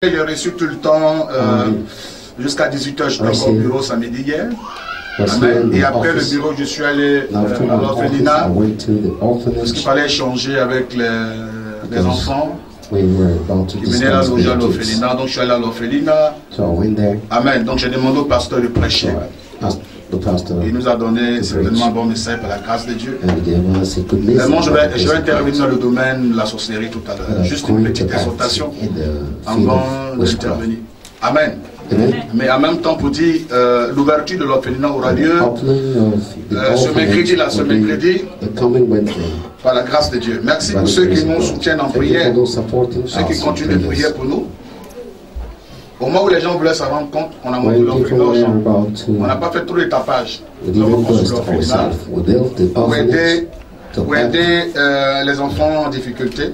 J'ai reçu tout le temps jusqu'à 18h, je suis encore au bureau samedi hier. Amen. Et après le bureau, je suis allé à l'orphelinat parce qu'il fallait échanger avec les enfants qui venaient là loger à l'orphelinat. Donc je suis allé à l'orphelinat. Amen. Donc j'ai demandé au pasteur de prêcher. Il nous a donné certainement un bon message par la grâce de Dieu. Vraiment, je vais intervenir dans le domaine de la sorcellerie tout à l'heure. Juste une petite exhortation avant d'intervenir. Amen. Mais en même temps, pour dire, l'ouverture de l'orphelinat aura lieu ce mercredi, par la grâce de Dieu. Merci pour ceux qui nous soutiennent en prière, ceux qui continuent de prier pour nous. Au moment où les gens voulaient s'en rendre compte, on a monté l'orphelinat. On n'a pas fait tout le tapage. Nous avons construit l'orphelinat pour aider les enfants en difficulté.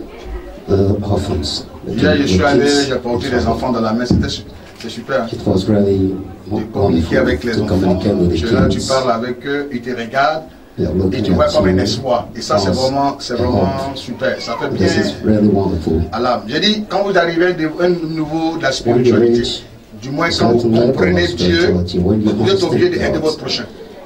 Hier, je suis allé, j'ai porté les enfants dans la main, c'est super. De communiquer avec les enfants. Là, tu parles avec eux, ils te regardent. Et tu vois comme un espoir. Et ça, c'est vraiment super. Ça fait bien à l'âme. J'ai dit, quand vous arrivez à un niveau de la spiritualité, du moins quand vous comprenez Dieu, vous êtes obligé d'aider votre prochain.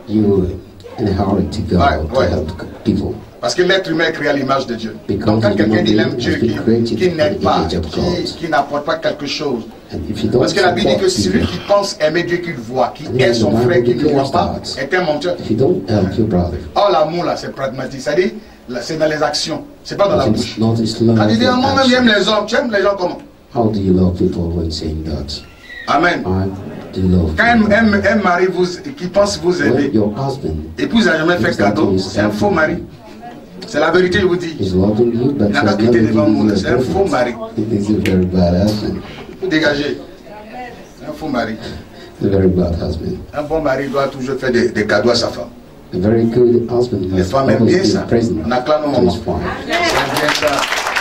Parce que l'être humain est créé à l'image de Dieu. Donc quand quelqu'un dit aime Dieu, qui n'aide pas, qui n'apporte pas quelque chose. Parce que la Bible dit que celui qui pense aimer Dieu qu'il voit, qui aime son frère qu'il ne voit pas, est un menteur. Or l'amour là, c'est pragmatique. C'est-à-dire, c'est dans les actions, c'est pas dans la bouche. Quand tu dis, moi-même j'aime les hommes, tu aimes les gens comment? Amen. Quand un mari qui pense vous aimer, et puis vous n'avez jamais fait cadeau, c'est un faux mari. C'est la vérité, je vous dis. Il n'a pas quitté devant vous, c'est un faux mari. Vous dégagez. C'est un faux mari. Un bon mari doit toujours faire des cadeaux à sa femme. Les femmes aiment bien ça. On acclame au moment. On aime bien ça.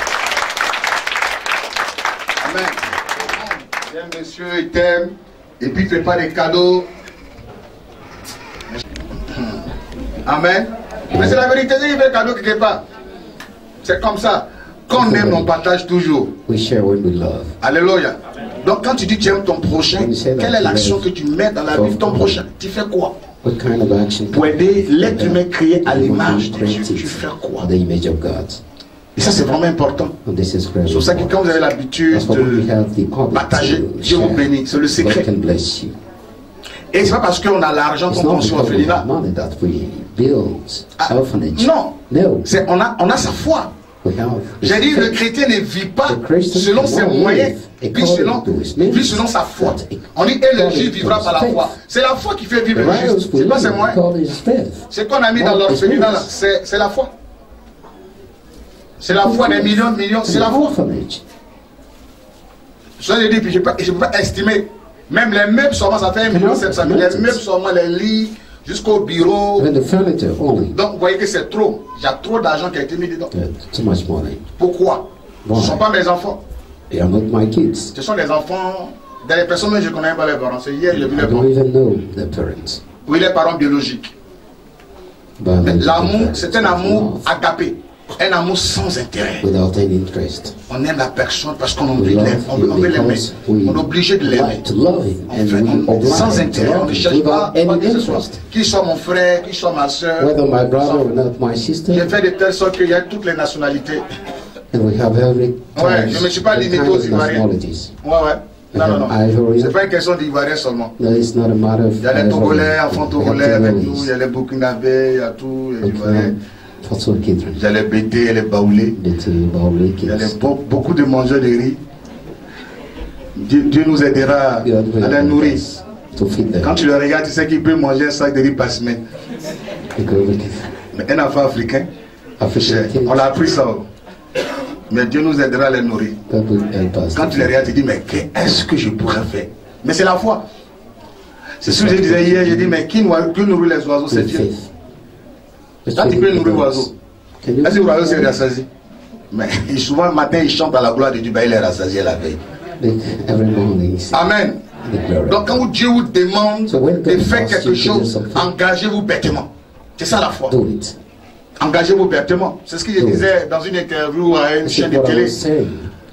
Amen. Si un monsieur, il t'aime, et puis il ne fait pas des cadeaux. Amen. Mais c'est la vérité, il fait des cadeaux quelque part. C'est comme ça. Quand on aime, on partage toujours. Alléluia. Donc quand tu dis que tu aimes ton prochain, quelle est l'action que tu mets dans la vie de ton prochain? Tu fais quoi? Pour aider l'être humain créé à l'image de Dieu, tu fais quoi? Et ça c'est vraiment important. C'est pour ça que quand vous avez l'habitude de partager, Dieu vous bénit. C'est le secret. Et c'est pas parce qu'on a l'argent qu'on construit l'orphelinat. Non, on a sa foi. J'ai dit, le chrétien ne vit pas selon ses moyens, puis selon sa foi. On dit, et le juif vivra par la foi. C'est la foi qui fait vivre le juste. C'est pas ses moyens. Ce qu'on a mis dans l'orphelinat, c'est la foi. C'est la foi des millions de millions, c'est la foi. Je ne peux pas estimer. Même les meubles seulement, ça fait 1,7 million. Les meubles seulement, les lits, jusqu'au bureau. Donc vous voyez que c'est trop. Il y a trop d'argent qui a été mis dedans. Pourquoi? Ce ne sont pas mes enfants. Ce sont des enfants. Dans les personnes que je ne connais pas les parents. C'est hier, j'ai vu les parents. Oui, les parents biologiques. Mais l'amour, c'est un amour agapé. Un amour sans intérêt. On aime la personne parce qu'on veut l'aimer. On est obligé de l'aimer. Sans intérêt. On ne cherche pas qui ce soit. Qui soit mon frère, qui soit ma soeur. J'ai fait de telle sorte qu'il y a toutes les nationalités. Ouais, je ne me suis pas limité aux Ivoiriens. Ouais. Non. C'est pas une question d'Ivoiriens seulement. Il y a les Togolais, enfants Togolais avec nous. Il y a les Burkinabés, il y a tout. Il y a les Bété et les Baoulés. Il y a beaucoup de mangeurs de riz. Dieu nous aidera à les nourrir. Quand tu le regardes, tu sais qu'il peut manger un sac de riz par semaine. Mais un enfant africain, on l'a appris ça. Mais Dieu nous aidera à les nourrir. Quand tu les regardes, tu dis, mais qu'est-ce que je pourrais faire? Mais c'est la foi. C'est ce que je disais hier, j'ai dit, mais qui nourrit les oiseaux? C'est Dieu. Quand tu peux nourrir l'oiseau, est-ce que l'oiseau s'est rassasié? Mais souvent le matin il chante à la gloire de Dieu, il est rassasié la veille. Amen. Donc quand Dieu vous demande de faire quelque chose, engagez-vous bêtement. C'est ça la foi. Engagez-vous bêtement. C'est ce que je disais dans une interview à une chaîne de télé.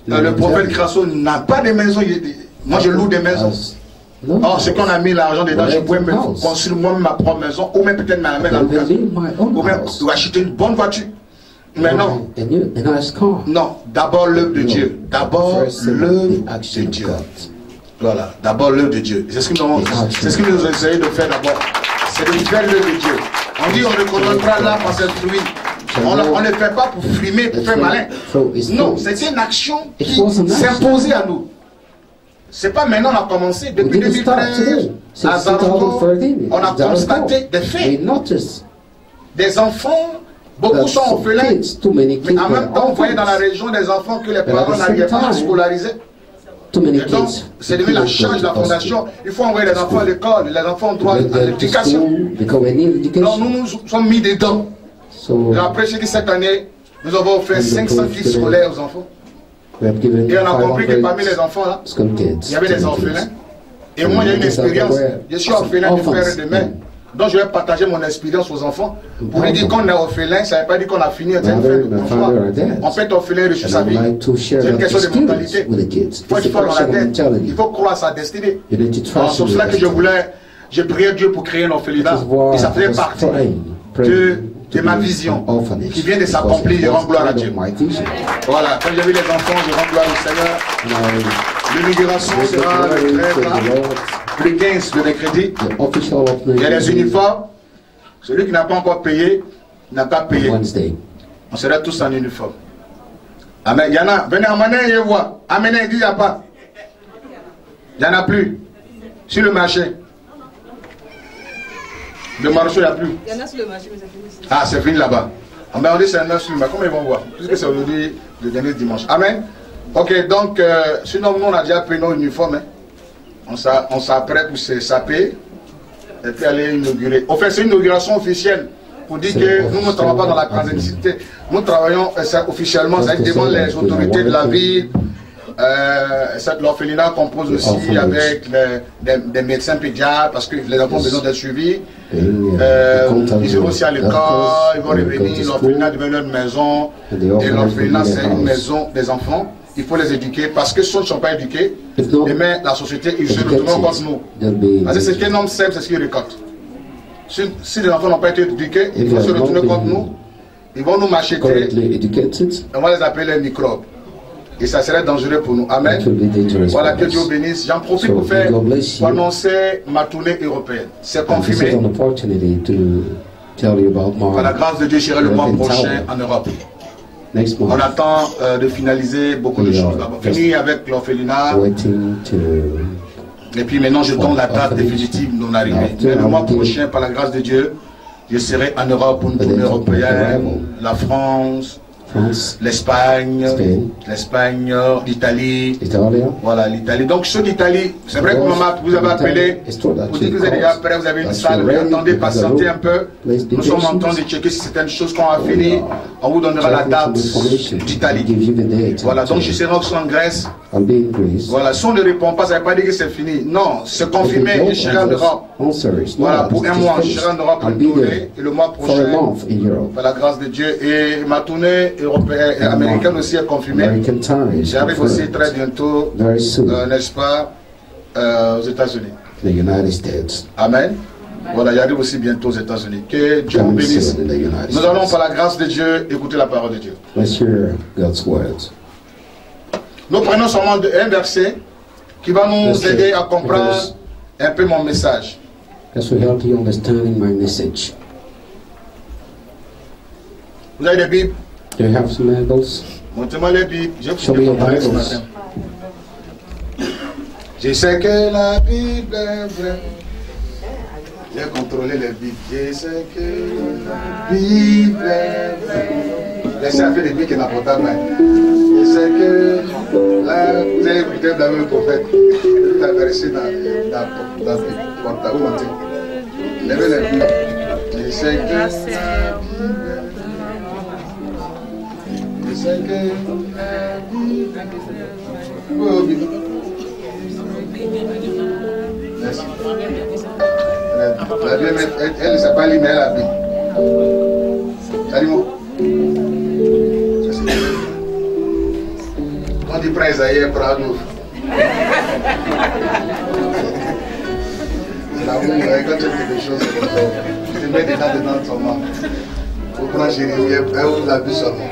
le prophète Crasso n'a pas de maison. Moi, je loue des maisons. Or, c'est qu'on a mis l'argent dedans, je pourrais me construire moi-même ma propre maison, ou même peut-être ma location, ou même acheter une bonne voiture. Mais non, non, d'abord l'œuvre de Dieu. D'abord l'œuvre de Dieu. Voilà, d'abord l'œuvre de Dieu. C'est ce que nous essayons de faire d'abord. C'est de faire l'œuvre de Dieu. On dit on reconnaîtra là par ses fruits. On ne le fait pas pour frimer, pour faire malin. Non, c'est une action qui s'imposait à nous. C'est pas maintenant on a commencé. Depuis 2013, à Zanzibar, on a constaté des faits. Des enfants, beaucoup sont orphelins. Mais en même temps, on voyait dans la région des enfants que les parents n'arrivaient pas à scolariser. Donc, c'est devenu la charge de la fondation. Il faut envoyer les enfants à l'école. Les enfants ont droit à l'éducation. Donc, nous nous sommes mis dedans. Après, j'ai dit cette année, nous avons offert 500 kits scolaires aux enfants. Et on a compris que parmi les enfants là, il y avait des orphelins. Et moi, il y a une expérience. Je suis orphelin de frères et de mères. Donc, je vais partager mon expérience aux enfants. Pour lui dire qu'on est orphelin, ça ne veut pas dire qu'on a fini. On peut être orphelin et reçu sa vie. C'est une question de mentalité. Il faut être fort dans la tête. Il faut croire à sa destinée. C'est pour cela que j'ai prié Dieu pour créer un orphelinat. Et ça faisait partie de ma vision qui vient de s'accomplir. Je rends gloire à Dieu. Voilà, quand j'ai vu les enfants, je rends gloire au Seigneur. L'inauguration sera le 15 de mercredi. Il y a des uniformes. Celui qui n'a pas encore payé n'a pas payé. On sera tous en uniforme. Amen. Il y en a. Venez amener et voir. Amenez, il dit il n'y a pas. Il n'y en a plus. Sur le marché. Le marché, il n'y a plus. Il y en a sur le marché, mais c'est fini. Ah, c'est fini là-bas. On dit c'est un sur le marché. Comment ils vont voir? Puisque c'est aujourd'hui le dernier dimanche. Amen. Ok, donc, sinon, nous, on a déjà pris nos uniformes. Hein. On s'apprête pour se saper et puis aller inaugurer. En fait, c'est une inauguration officielle pour dire que nous ne travaillons pas dans la clandestinité. Nous travaillons officiellement, ça devant les autorités de la ville. Cette l'orphelinat compose aussi avec des médecins pédiatres parce que les enfants ont besoin d'être suivis. Ils iront aussi à l'école, ils vont revenir. L'orphelinat devient une maison et l'orphelinat c'est une maison des enfants. Il faut les éduquer parce que ceux qui ne sont pas éduqués, demain la société, ils se retourneront contre nous. Parce que ce qu'un homme sème, c'est ce qu'il récolte. Si les enfants n'ont pas été éduqués, ils vont se retourner contre nous. Ils vont nous macheter. On va les appeler les microbes. Et ça serait dangereux pour nous. Amen. Voilà, que Dieu bénisse. J'en profite pour annoncer ma tournée européenne. C'est confirmé. Par la grâce de Dieu, j'irai le mois prochain en Europe. On attend de finaliser beaucoup de choses d'abord. Finir avec l'orphelinat. Et puis maintenant, je donne la date définitive de mon arrivée. Le mois prochain, par la grâce de Dieu, je serai en Europe pour une tournée européenne. La France, l'Espagne, l'Italie, voilà l'Italie. Donc ceux d'Italie, c'est vrai que maman, vous avez appelé, vous dites que vous êtes déjà prêt, vous avez une salle, mais attendez, patientez un peu. Nous sommes en train de checker si certaines choses qu'on a fini, on vous donnera la date d'Italie. Voilà, donc je serai aussi en Grèce. Voilà, si on ne répond pas, ça ne veut pas dire que c'est fini. Non, c'est confirmé, je serai en Europe. Voilà, pour un mois, je serai en Europe pour une tournée, et le mois prochain, par la grâce de Dieu, et ma tournée européenne et américaine aussi est confirmée. J'arrive aussi très bientôt, n'est-ce pas, aux États-Unis. Amen. Voilà, j'arrive aussi bientôt aux États-Unis. Que Dieu vous bénisse. Nous allons, par la grâce de Dieu, écouter la parole de Dieu. Nous prenons seulement un verset qui va nous aider à comprendre un peu mon message. Vous avez des Bibles? Do you have some Bibles? Montrez-moi les Bibles. Je vais vous parler ce matin. Je sais que la Bible est vraie. J'ai contrôlé les Bibles. Je sais que la Bible est vraie. Laissez un peu les Bibles qui n'apportent pas. Je sais que la Bible est écouté dans le prophète. Vous avez versé dans la Bible. Vous montez. Levez les Bibles. Je sais que la Bible est vraie. Je sais que la Bible est vraie. Merci. La Bible, elle ne sait pas lire, mais elle a Bible. Salut-moi. On dit prends Isaïe, prends nous. C'est la boue, quand tu fais des choses, tu te mets dedans seulement. Vous prenez Jérémie, on l'a vu seulement.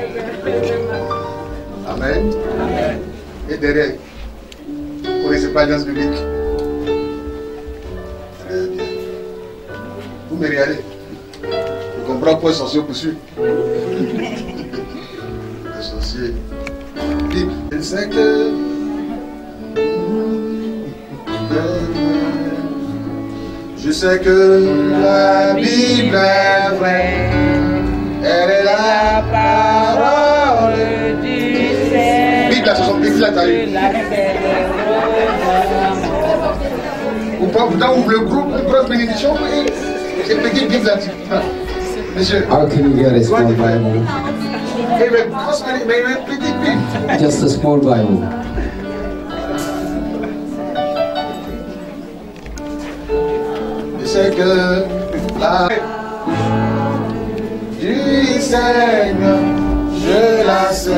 Amen. Et derrière, vous ne connaissez pas l'alliance biblique. Très bien. Vous me regardez. Je comprends pourquoi les sorciers poursuivent. Les sorciers. Je sais que. Je sais que la Bible est vraie. Elle est la parole du Seigneur. Bible, c'est son Bible, là, t'as eu. Ou pas, vous ouvrez le groupe, une grosse bénédiction, et c'est petit Bible là-dessus. Monsieur. How can you get a small Bible? Mais petit Bible. Just a small Bible. Je sais que la du Seigneur, je la sais.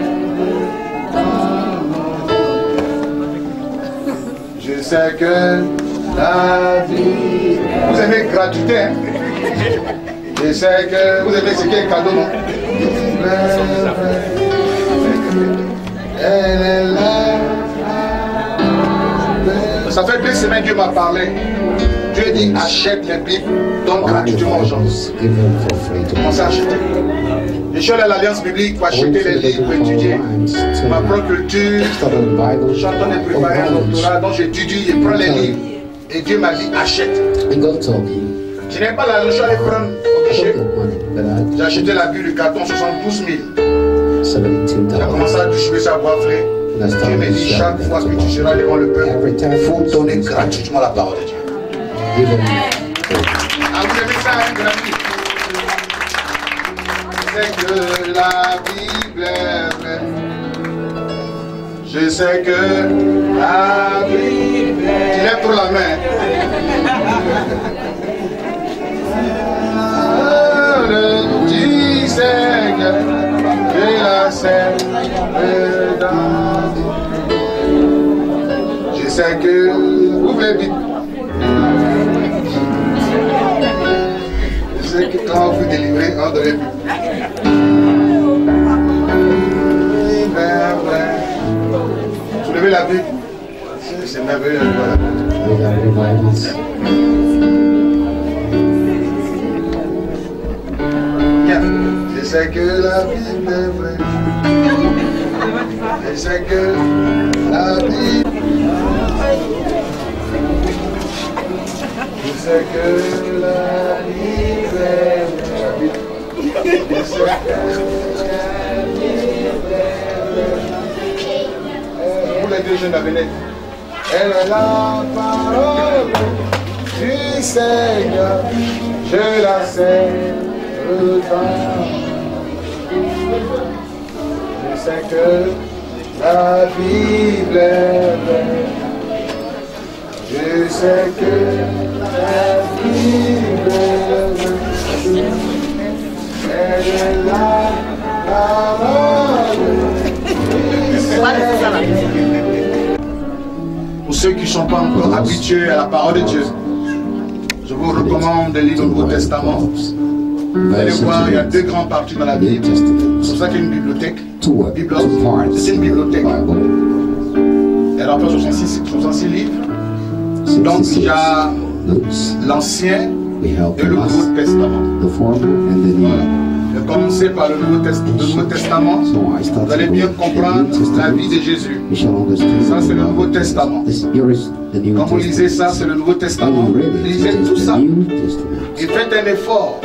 Je sais que la vie. Vous aimez gratuité, hein? Je sais que vous aimez ce qui est cadeau, non? Elle est là. Ça fait 2 semaines que Dieu m'a parlé. Dieu dit achète les Bibles, donne gratuitement aux gens. Commencez à acheter. Je suis allé à l'Alliance biblique pour acheter les livres, pour étudier ma propre culture. Je suis en train de préparer un doctorat, donc j'étudie, je prends les livres. Et Dieu m'a dit achète. Je n'ai pas l'argent, je suis allé prendre au guichet. J'ai acheté la Bible du carton 72 000. J'ai commencé à distribuer ça à bois frais. Dieu m'a dit chaque fois que tu seras devant le peuple, il faut donner gratuitement la parole de Dieu. Ah, vous aimez ça, hein, gratuit? C'est que la Bible est vraie. Je sais que la Bible est... Tu lèves pour la main. Tu sais que je la sais. Je sais que... Ouvrez vite. Je sais que quand vous délivrez, on devrait plus. Soulevez la Bible. C'est merveilleux. Je sais que la Bible est vraie. Je sais que la Bible. Je sais que la Bible est vraie. Je sais que la Bible est vraie. Pour les 2 jeunes à venir. Elle est la parole du Seigneur. Je la sais. Je sais que la Bible est vraie. Je sais que la Bible est vraie. Elle est la parole du Seigneur. Pour ceux qui ne sont pas encore habitués à la parole de Dieu, je vous recommande de lire le Nouveau Testament. Vous allez voir, il y a 2 grandes parties dans la Bible. C'est pour ça qu'il y a une bibliothèque. Bible, c'est une bibliothèque. Elle a 66 livres. Donc il y a l'Ancien et le Nouveau Testament. Voilà. Je vais commencer par le Nouveau Testament. Vous allez bien comprendre la vie de Jésus. Ça, c'est le Nouveau Testament. Quand vous lisez ça, c'est le Nouveau Testament. Lisez tout ça et faites un effort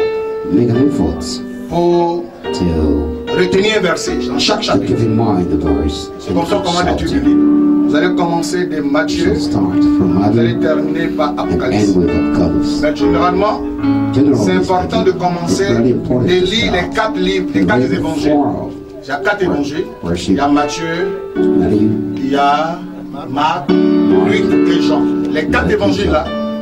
pour retenir un verset dans chaque chapitre. C'est comme ça comment étudier le livre. Vous allez commencer de Matthieu, vous allez terminer par Apocalypse. Mais généralement, c'est important de commencer de lire les 4 livres, les 4 évangiles. Il y a 4 évangiles. Il y a Matthieu, il y a Marc, Luc et Jean. Les 4 évangiles là,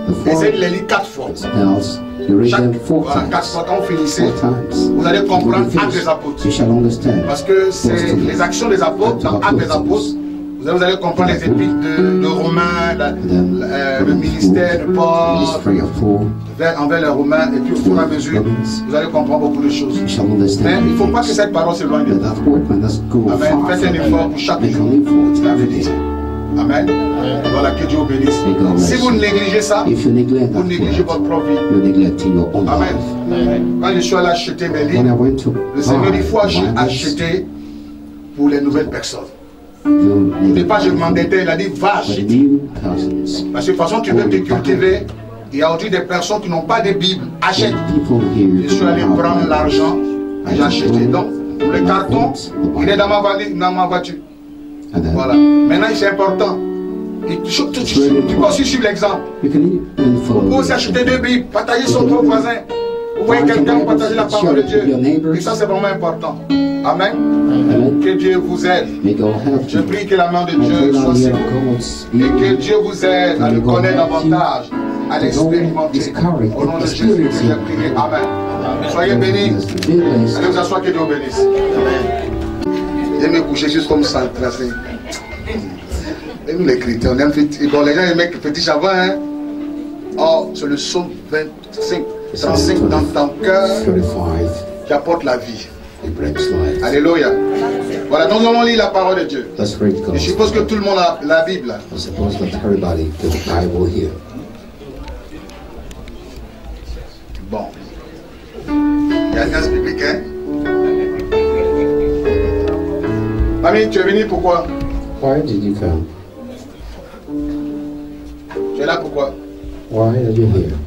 Essayez de les lire 4 fois. else you read them 4 Voilà, 4 times. fois. Quand vous finissez, 4 times. vous allez comprendre When you Actes des finish, Apôtres. you shall understand. Parce que c'est les actions des apôtres, dans Actes des Apôtres, vous allez comprendre les épîtres de Romains, le ministère de Paul, Ministry of Paul. envers les Romains, et puis au fur et à mesure, vous allez comprendre beaucoup de choses. You shall Mais understand. il ne faut pas que cette parole s'éloigne de But vous. that word man doesn't go Amen. far Faites un from effort you. pour chaque Make jour. an effort La every vérité. day. Amen. Voilà, que Dieu vous bénisse. May God bless Si vous you. négligez ça, If you neglect vous that négligez word, votre propre vie. you're neglecting your own Amen. life. Quand je suis allé acheter mes When I livres, went to le Seigneur dit il faut buy the Bibles, acheter pour les nouvelles personnes. you Au need départ, je m'endettais, il a dit va for the acheter. new persons. Parce que de toute façon, tu veux te cultiver. Il y a aujourd'hui des personnes qui n'ont pas de Bible. Achète. People here Je suis allé prendre l'argent et j'ai acheté. Donc, le carton, il est dans ma voiture. and then Voilà. Maintenant, c'est important. Et tu peux aussi suivre l'exemple. you can even follow Vous aussi acheter 2 Bibles, partager son propre voisin. Vous voyez quelqu'un partager la parole de Dieu. Et ça, c'est vraiment important. Amen. Amen. Que Dieu vous aide. May God help Je you. prie que la main de I Dieu pray soit that sur the vous. hand of God Et que be Dieu vous aide à le connaître davantage, à l'expérimenter. Au nom de Jésus, que j'ai prié. Amen. Soyez bénis. Allez vous asseoir, que Dieu vous bénisse. J'aime me coucher juste comme ça, tracé. Et nous les chrétiens, on aime petit. Bon, les gens aiment petit chavin, hein. Oh, c'est le psaume 25, 35 dans ton cœur 35. qui apporte la vie. It brings life. Alléluia. Voilà, nous allons lire la parole de Dieu. Let's read God. Je suppose que tout le monde a la Bible. I suppose that everybody got the Bible here. Bon. Il y a l'alliance biblique, hein? Mamie, tu es venu pourquoi? Why did you come? Tu es là pourquoi? Why are you here?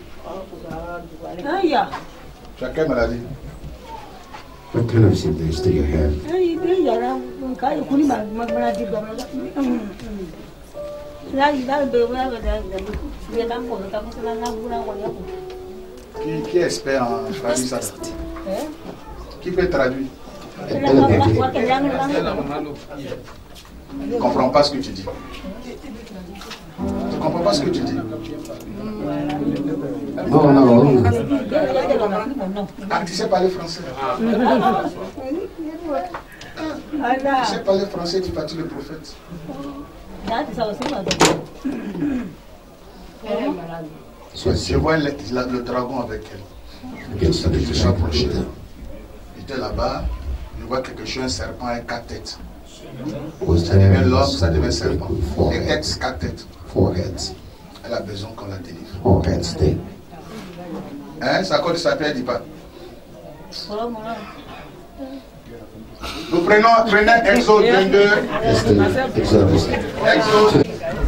Tu as quelle maladie? What kind of symptoms do you have? Qui est expert en traduire ça? Qui peut traduire? A telepathy. Je ne comprends pas ce que tu dis. Tu ne comprends pas ce que tu dis. Oh no. Ah, tu sais parler français. Tu sais parler français, tu parles le prophète. Je vois le dragon avec elle. Against the Je me suis approché. people. J'étais là-bas, je vois quelque chose, un serpent avec 4 têtes. Was Ça devient there l'homme, ça devient serpent. four Et heads? ex 4 têtes. 4 heads. Elle a besoin qu'on la délivre. 4 heads dead. Hein, c'est à cause de sa tête, dit pas. Nous prenons Exode 22. That's the Exodus. Exode.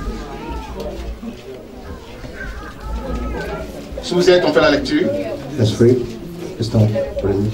Si vous êtes, on fait la lecture. Let's read. Let's start reading.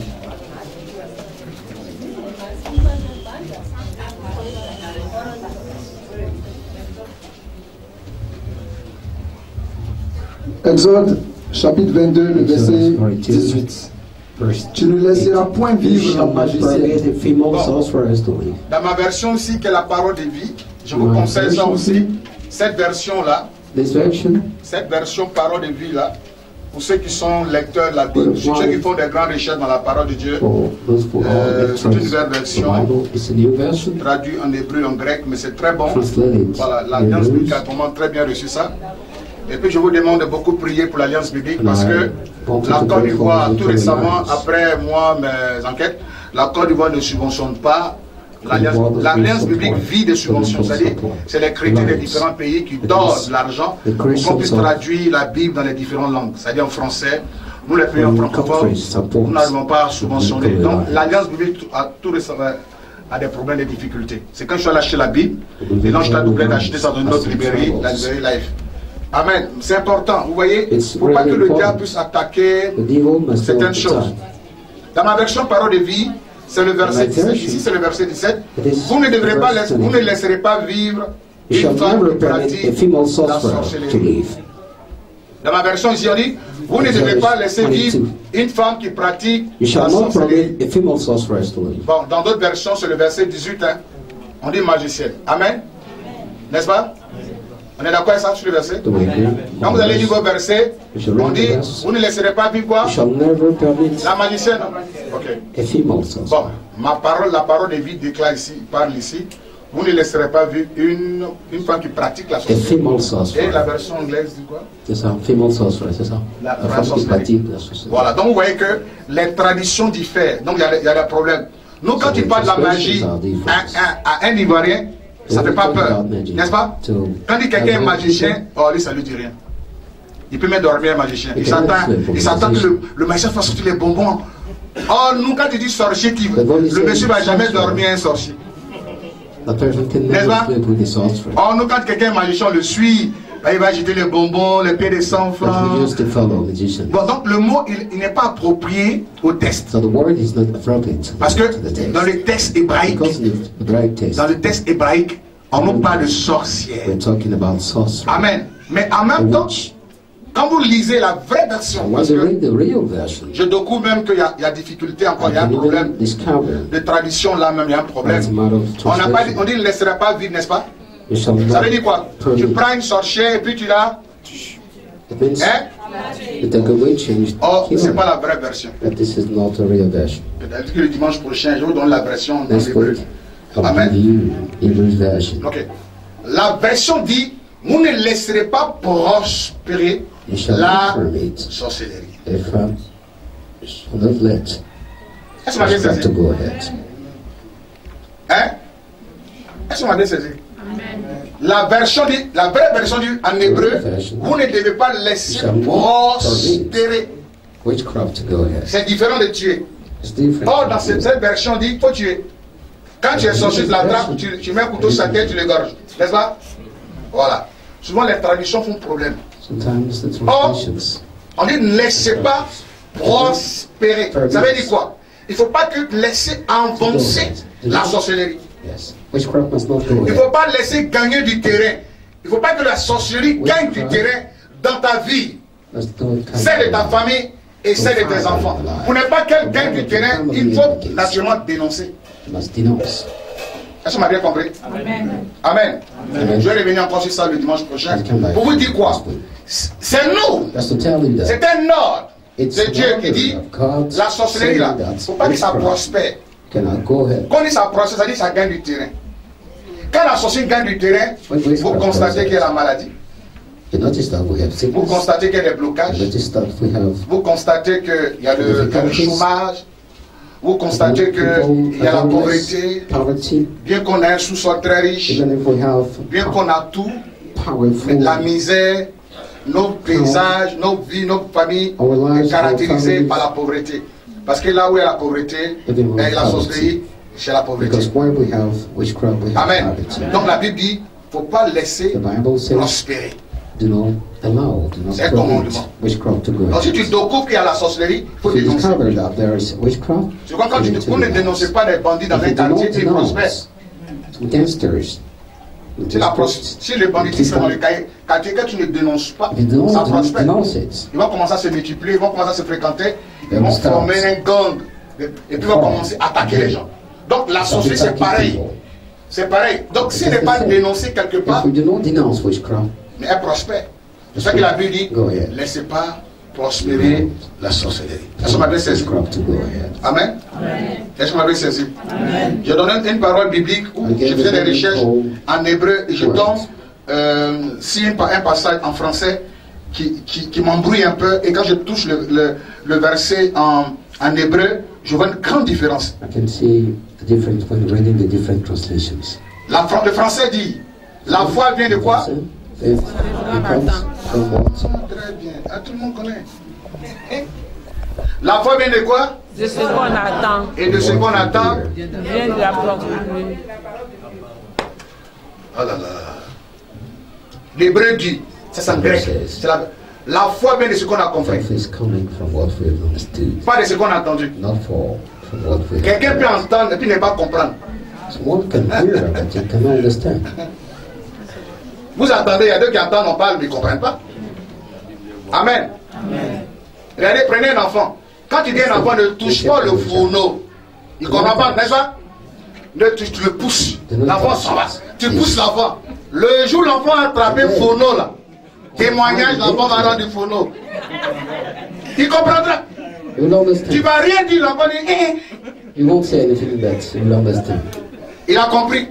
Exode, chapitre 22, le verset 18. Tu ne laisseras point vivre la magicienne. Dans ma version aussi, qui est la parole de vie, je vous conseille ça aussi. Cette version-là, This version, cette version parole de vie là, pour ceux qui sont lecteurs de la Bible, ceux qui font des grandes recherches dans la parole de Dieu, for those who are c'est une nouvelle version, Bible, it's a new version, traduit en hébreu, en grec, mais c'est très bon. translated Voilà, in l'Alliance biblique English. a vraiment très bien reçu ça. Et puis je vous demande de beaucoup prier pour l'Alliance biblique parce que la Côte d'Ivoire, tout récemment, après moi, mes enquêtes, la Côte d'Ivoire ne subventionne pas l'Alliance biblique vit des subventions. C'est-à-dire, c'est les chrétiens des différents pays qui donnent de l'argent pour qu'on puisse traduire la Bible dans les différentes langues. C'est-à-dire en français, nous les pays en francophone, nous n'arrivons pas à subventionner. Donc l'Alliance biblique a tout récemment a des problèmes, des difficultés. C'est quand je suis allé acheter la Bible, et donc je t'ai doublé d'acheter ça dans une autre librairie, la librairie Life. Amen. C'est important. Vous voyez, il ne faut pas que le diable puisse attaquer certaines choses. Dans ma version parole de vie, c'est le verset 17. Ici, c'est le verset 17. Vous ne devrez pas laisser, vous ne laisserez pas vivre une femme qui pratique la sorcellerie. Dans ma version ici, on dit, vous ne devrez pas laisser vivre une femme qui pratique la sorcellerie. Bon, dans d'autres versions, c'est le verset 18. Hein. On dit magicienne. Amen. N'est-ce pas? On est d'accord avec ça sur le verset? Quand vous allez lire vos versets, on dit, vous ne laisserez pas vivre quoi? La magicienne. Ok. Bon, la parole de vie déclare ici, parle ici. Vous ne laisserez pas vivre une femme qui pratique la sorcellerie. Et la version anglaise dit quoi? C'est ça, female sorcerer, c'est ça. La femme qui pratique la sorcellerie. Voilà, donc vous voyez que les traditions diffèrent. Donc il y a des problèmes. Nous, quand il parle de la magie à un Ivoirien, ça ne fait pas peur, n'est-ce pas? Quand il dit quelqu'un est magicien, oh lui, ça ne lui dit rien. Il peut même dormir un magicien. Il s'attend que le magicien fasse sortir les bonbons. Oh, nous, quand il dit sorcier, le monsieur ne va jamais dormir un sorcier. N'est-ce pas? Oh, nous, quand quelqu'un est magicien, on le suit. Il va jeter les bonbons, les pieds de 100 francs. Bon, donc le mot, il n'est pas approprié au texte. Parce que dans le texte hébraïque, on nous parle de sorcière. Amen. Mais en même temps, quand vous lisez la vraie version, parce que je découvre même qu'il y a difficulté encore, il y a un problème de tradition là même, il y a un problème. On dit ne laissera pas vivre, n'est-ce pas? Ça veut dire quoi? Tu prends une sorcière et puis tu l'as. Hein? Oh, c'est pas la vraie version. Peut-être que le dimanche prochain, je vous donne la version dans l'hébreu. Amen. Ok. La version dit, vous ne laisserez pas prospérer la sorcellerie. Est-ce que vous m'avez saisi? Hein? Est-ce que vous m'avez saisi? La vraie version dit en hébreu, vous ne devez pas laisser prospérer. C'est différent de tuer. Or, dans cette version dit, il faut tuer. Quand tu es sorcier de la trappe, tu mets un couteau sur sa tête, tu l'égorges. N'est-ce pas? Voilà. Souvent, les traditions font problème. Or, on dit ne laissez pas prospérer. Ça veut dire quoi? Il ne faut pas que laisser avancer la sorcellerie. Il ne faut pas laisser gagner du terrain. Il ne faut pas que la sorcellerie gagne du terrain dans ta vie, celle de ta famille et celle de tes enfants. Pour ne pas qu'elle gagne du terrain, il faut naturellement dénoncer. Est-ce qu'on m'a bien compris? Amen. Je vais revenir encore sur ça le dimanche prochain. Pour vous dire quoi? C'est nous. C'est un ordre de Dieu qui dit la sorcellerie là, il ne faut pas que ça prospère. Quand ça prospère, ça dit que ça gagne du terrain. Quand la sorcellerie gagne du terrain, vous constatez qu'il y a la maladie. Vous constatez qu'il y a des blocages. Vous constatez qu'il y a le chômage. Vous constatez qu'il y a la pauvreté. Bien qu'on ait un sous-sol très riche, bien qu'on a tout, la misère, nos paysages, nos vies, nos familles sont caractérisées par la pauvreté. Parce que là où il y a la pauvreté, et la sorcellerie, c'est la pauvreté. Amen. Donc la Bible dit, il ne faut pas laisser prospérer. C'est un commandement. Donc si tu découvres qu'il y a la sorcellerie, il faut dénoncer. C'est quand vous ne dénoncez pas les bandits dans un quartier, ils prospèrent. Si les bandits sont dans le quartier que tu ne dénonces pas, ça prospère. Ils vont commencer à se multiplier, ils vont commencer à se fréquenter, ils vont former un gang, et puis ils vont commencer à attaquer les gens. Donc la sorcellerie c'est pareil. C'est pareil. Donc s'il n'est pas dénoncé quelque part, mais elle prospère. C'est ça que la Bible dit, laissez pas prospérer la sorcellerie. Est-ce que vous m'avez saisi? Amen. Est-ce que vous m'avez saisi? Je donne une parole biblique où je faisais des recherches en hébreu et je tombe sur un passage en français qui m'embrouille un peu, et quand je touche le verset en hébreu, je vois une grande différence. Le français dit, la foi vient de quoi? Très bien, tout le monde connaît. La foi vient de quoi? De ce qu'on attend. Et de ce qu'on attend? Vient de la proclamation. Oh là là. L'hébreu dit, c'est en grec. La foi vient de ce qu'on a compris. Pas de ce qu'on a entendu. Quelqu'un peut entendre et puis ne pas comprendre. Vous entendez, il y a deux qui entendent, on parle, mais ils ne comprennent pas. Amen. Regardez, prenez un enfant. Quand tu dis un enfant, ne touche pas le fourneau. Il ne comprend pas, n'est-ce pas? Tu le pousses. L'enfant s'en va. Tu pousses l'enfant. Le jour où l'enfant a attrapé phono là, témoignage, l'enfant va rendre du phono. Il comprendra. Tu ne vas rien dire, l'enfant dit You won't say anything that you will understand. Il a compris.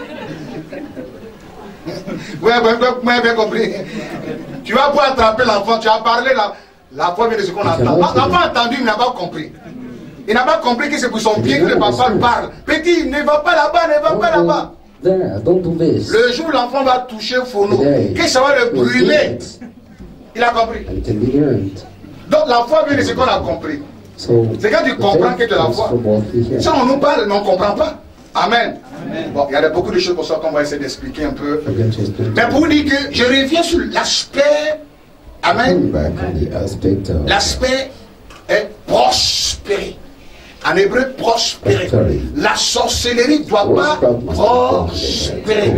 Oui, bien compris. Tu vas pouvoir attraper l'enfant, tu as parlé la première de ce qu'on entend. L'enfant a entendu, il n'a pas compris. Il n'a pas compris que c'est pour son bien que le papa parle. Petit, ne va pas là-bas, ne va pas là-bas. Le jour où l'enfant va toucher le phono, que ça va le brûler. Il a compris. Donc la foi vient de ce qu'on a compris. C'est quand tu comprends que tu as la foi. Si on nous parle, mais on ne comprend pas. Amen. Bon, il y a beaucoup de choses pour ça qu'on va essayer d'expliquer un peu. Mais pour vous dire que je reviens sur l'aspect. Amen. L'aspect est prospérer. En hébreu, prospérer. La sorcellerie ne doit pas prospérer.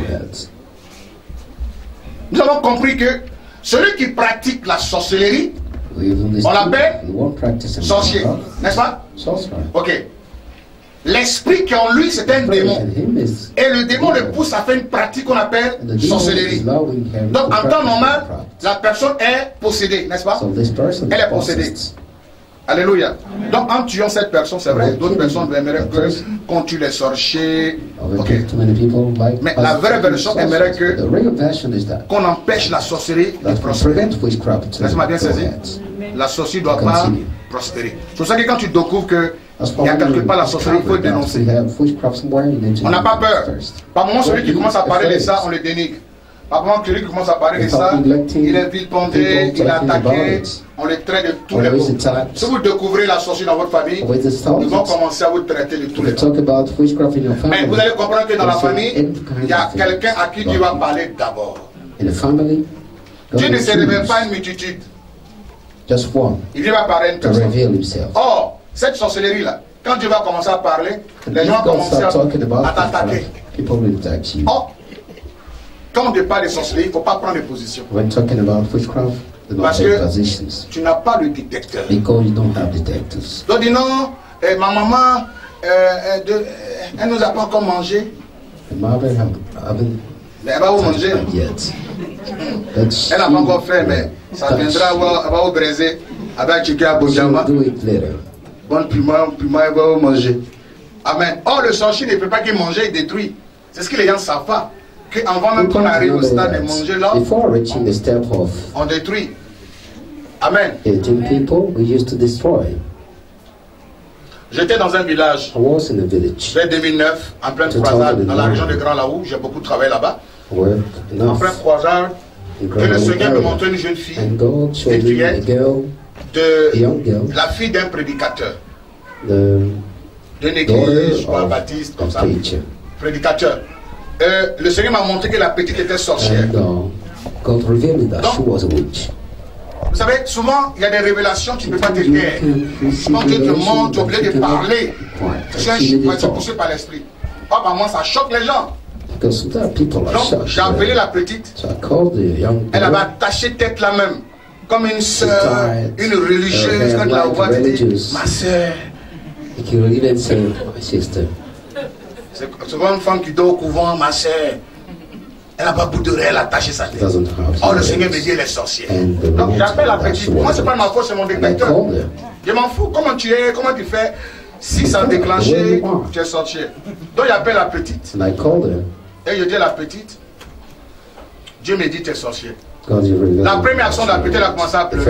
Nous avons compris que celui qui pratique la sorcellerie, on l'appelle sorcier. N'est-ce pas? Ok. L'esprit qui est en lui, c'est un démon. Et le démon le pousse à faire une pratique qu'on appelle sorcellerie. Donc, en temps normal, la personne est possédée, n'est-ce pas? Elle est possédée. Alléluia. Donc, en tuant cette personne, c'est vrai, d'autres personnes aimeraient qu'on tue les sorciers. Okay. Mais la vraie version aimerait qu'on empêche la sorcellerie de prospérer. Laisse-moi bien saisir. La sorcellerie ne doit pas prospérer. C'est pour ça que quand tu découvres que il y a quelque part la sorcellerie, il faut le dénoncer. On n'a pas peur. Par moment, celui qui commence à parler de ça, on le dénigre. Par moment, celui qui commence à parler de ça, il est vilipendé, il est attaqué, on le traite de tous les mots. Si vous découvrez la sorcellerie dans votre famille, ils vont commencer à vous traiter de tous les mots. Mais vous allez comprendre que dans la famille, il y a quelqu'un à qui Dieu va parler d'abord. Dieu ne se révèle pas une multitude. Il vient parler à une personne. Or, cette sorcellerie-là, quand Dieu va commencer à parler, les gens vont commencer à t'attaquer. Or, quand on parle de sorcellerie, il ne faut pas prendre de position. Parce que tu n'as pas le détecteur. Donc, dis non, ma maman, elle ne nous a pas encore mangé. Mais elle va vous manger. Elle n'a pas encore fait, mais ça viendra, elle va vous briser avec Chika Bojama. Bon, puis moi, elle va vous manger. Amen. Or, le sorcier ne peut pas qu'il mange, il détruit. C'est ce que les gens ne savent pas. Qu'avant même qu'on arrive au stade de manger là, on détruit. Amen. J'étais dans un village vers 2009, en pleine croisade, dans la région de Grand Laou. J'ai beaucoup travaillé là-bas. En pleine croisade, que le Seigneur me montrait une jeune fille, une fillette, la fille d'un prédicateur, d'une église, je crois, baptiste, comme ça, prédicateur. Le Seigneur m'a montré que la petite était sorcière. Donc, vous savez, souvent, il y a des révélations qui ne peuvent pas te taire. Quand Dieu te montre, tu es obligé de parler. Tu es poussé par l'esprit. Or, par moi, ça choque les gens. Donc, j'ai appelé la petite. Elle avait attaché tête là même. Comme une soeur, une religieuse. Quand la voix, elle dit, ma soeur. C'est souvent une femme qui dort au couvent, ma soeur. Elle n'a pas bout de elle a attaché sa tête. Oh, le Seigneur me dit, elle est sorcière. Donc j'appelle la petite. Moi, c'est pas ma faute, c'est mon détecteur. Je m'en fous. Comment tu es, comment tu fais. Si ça a déclenché, tu es sorcière. Donc j'appelle la petite. Et je dis à la petite, Dieu me dit, tu es sorcière. La première action de la petite, elle a commencé à pleurer.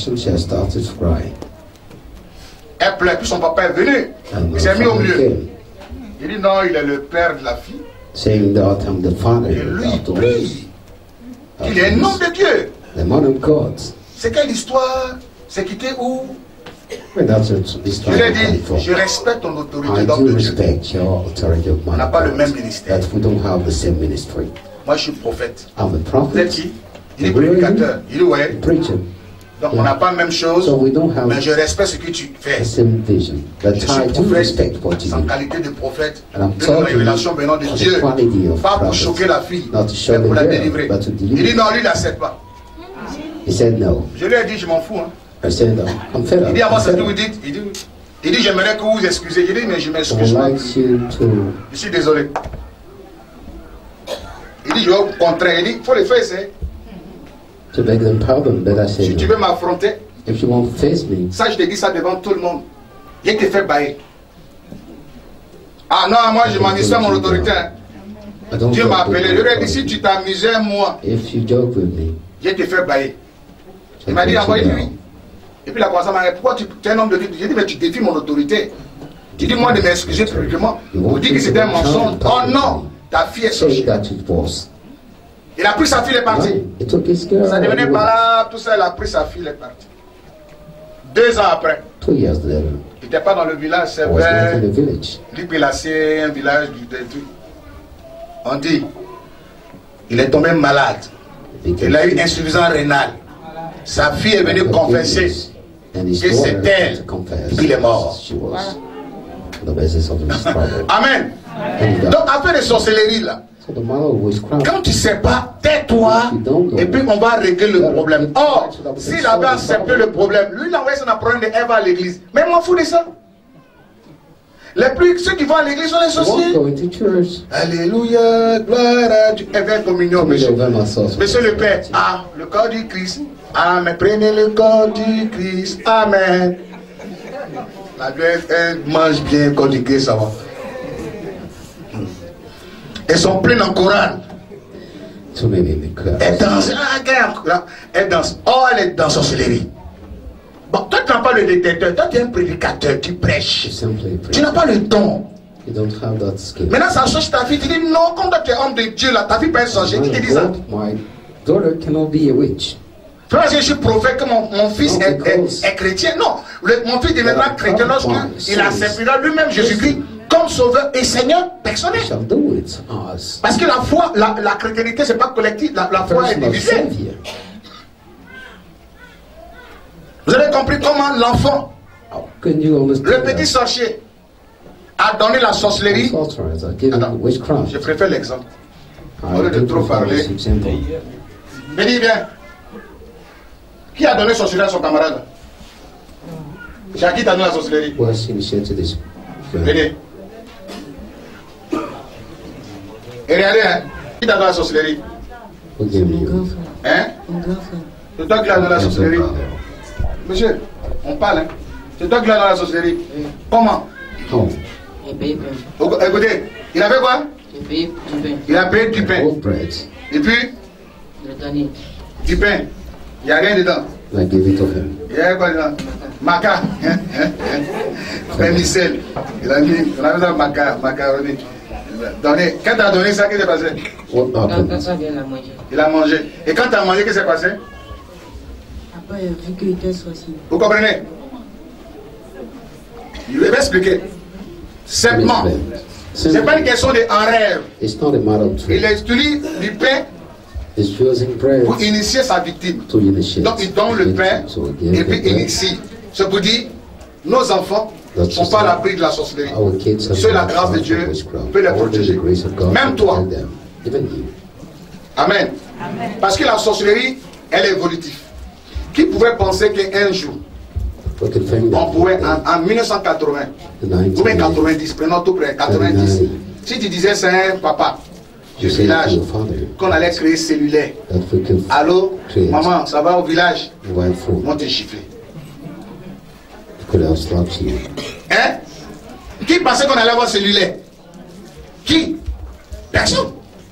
Elle pleure, puis son papa est venu. Il s'est mis au milieu. Il dit non, il est le père de la fille. Et lui, il prie. Il est un homme de Dieu. C'est quelle histoire? C'est quitté où? Je lui ai dit, je respecte ton autorité d'homme de Dieu. On n'a pas le même ministère. Moi, je suis prophète. Vous êtes qui? Il est prédicateur. Il dit ouais. Donc on n'a pas la même chose, mais je respecte ce que tu fais. Je suis prophète, sans qualité de prophète, une révélation venant de Dieu, pas pour choquer la fille, mais pour la délivrer. Il dit non, lui il n'accepte pas. Je lui ai dit, je m'en fous. Hein. Il dit, avant ce que vous dites, il dit, j'aimerais que vous vous excusez. Je dis, mais je m'excuse pas. Je suis désolé. Il dit, dit, je vais vous contrer. Il dit, il faut le faire, c'est. To beg them pardon, but I said, Si tu veux m'affronter, if you want to face me, ça je te dis ça devant tout le monde. Je te fais bailler. Ah non, moi je m'amuse à mon autorité. Dieu m'a appelé. Je lui ai dit, si tu t'amusais moi, if you joke with me, je te fais bailler. Il m'a dit, envoyez-lui. Et puis il a commencé à m'arrêter. Pourquoi tu es un homme de Dieu? J'ai dit, mais tu défies mon autorité. Tu dis moi de m'excuser publiquement. Vous dites que c'était un mensonge. Oh non, ta fille est sortie. Il a pris sa fille, elle est partie. Ça devenait pas là, tout ça, il a pris sa fille, elle est partie. 2 ans après. 2 years later, il n'était pas dans le village, c'est vers Lipilacé, un village du truc. On dit, il est tombé malade. Il a eu insuffisance rénale. Sa fille est venue confesser que c'est elle qui est mort. Amen. Donc, affaire de sorcellerie là. Quand tu ne sais pas, tais-toi et puis on va régler le problème. Or, s'il avait accepté le problème, lui il a envoyé son apprenti de Eve à l'église. Mais moi, fous de ça. Ceux qui vont à l'église sont les sorciers. Alléluia, gloire à Dieu. Eve communion, monsieur. Monsieur le Père, ah, le corps du Christ. Amen. Prenez le corps du Christ. Amen. La Grèce, elle mange bien le corps du Christ, ça va. Elles sont pleines en chorale. Elles dansent. Elles dansent. Oh, elle est dans sorcellerie. Bon, toi, tu n'as pas le détecteur. Toi, tu es un prédicateur. Tu prêches. Tu n'as pas le don. Maintenant, ça change ta fille. Tu dis non, comme toi, tu es homme de Dieu, là, ta fille peut être sorcière. Qui te dit ça? Frère, je suis prophète que mon fils est chrétien. Non, mon fils deviendra chrétien lorsqu'il acceptera lui-même Jésus-Christ comme sauveur et Seigneur personnel. Parce que la foi, la chrétienté, c'est pas collectif, la foi est individuelle. Vous avez compris comment l'enfant, le petit sorcier, a donné la sorcellerie. Attends, je préfère l'exemple. Au lieu de trop parler. Mais dis bien, qui a donné sorcellerie à son camarade? Jackie t'a donné la sorcellerie. Venez. Et regardez, hein, qui t'a donné la sorcellerie? Hein? C'est toi qui l'as donné la sorcellerie. Monsieur, on parle, hein? C'est toi qui l'as donné la sorcellerie. Comment? Écoutez, il avait quoi? Il a payé du pain. Et puis? Du pain. Il n'y a rien dedans. Il y a quoi dedans? Maca. Vermicelle. Il a mis, on a mis dans macaroni. Donné. Quand tu as donné ça, qu'est-ce qui s'est passé? Il a mangé. Et quand tu as mangé, qu'est-ce qui s'est passé? Après, vu qu'il était sorcier. Vous comprenez? Je vais expliquer. Simplement. Ce n'est pas une question de en rêve. Il utilise du pain pour initier sa victime. Donc il donne le pain et puis il initie. C'est pour dire, nos enfants ne sont pas à l'abri de la sorcellerie. Seule la grâce de Dieu peut les protéger. Même toi. Amen. Parce que la sorcellerie, elle est évolutive. Qui pouvait penser qu'un jour, on pouvait, en 1980, ou bien 90, prenons tout près, 90, si tu disais c'est un papa du village, qu'on allait créer cellulaire, allô, maman, ça va au village, on te chiffler. Hein? Qui pensait qu'on allait avoir cellulaire? Qui? Personne.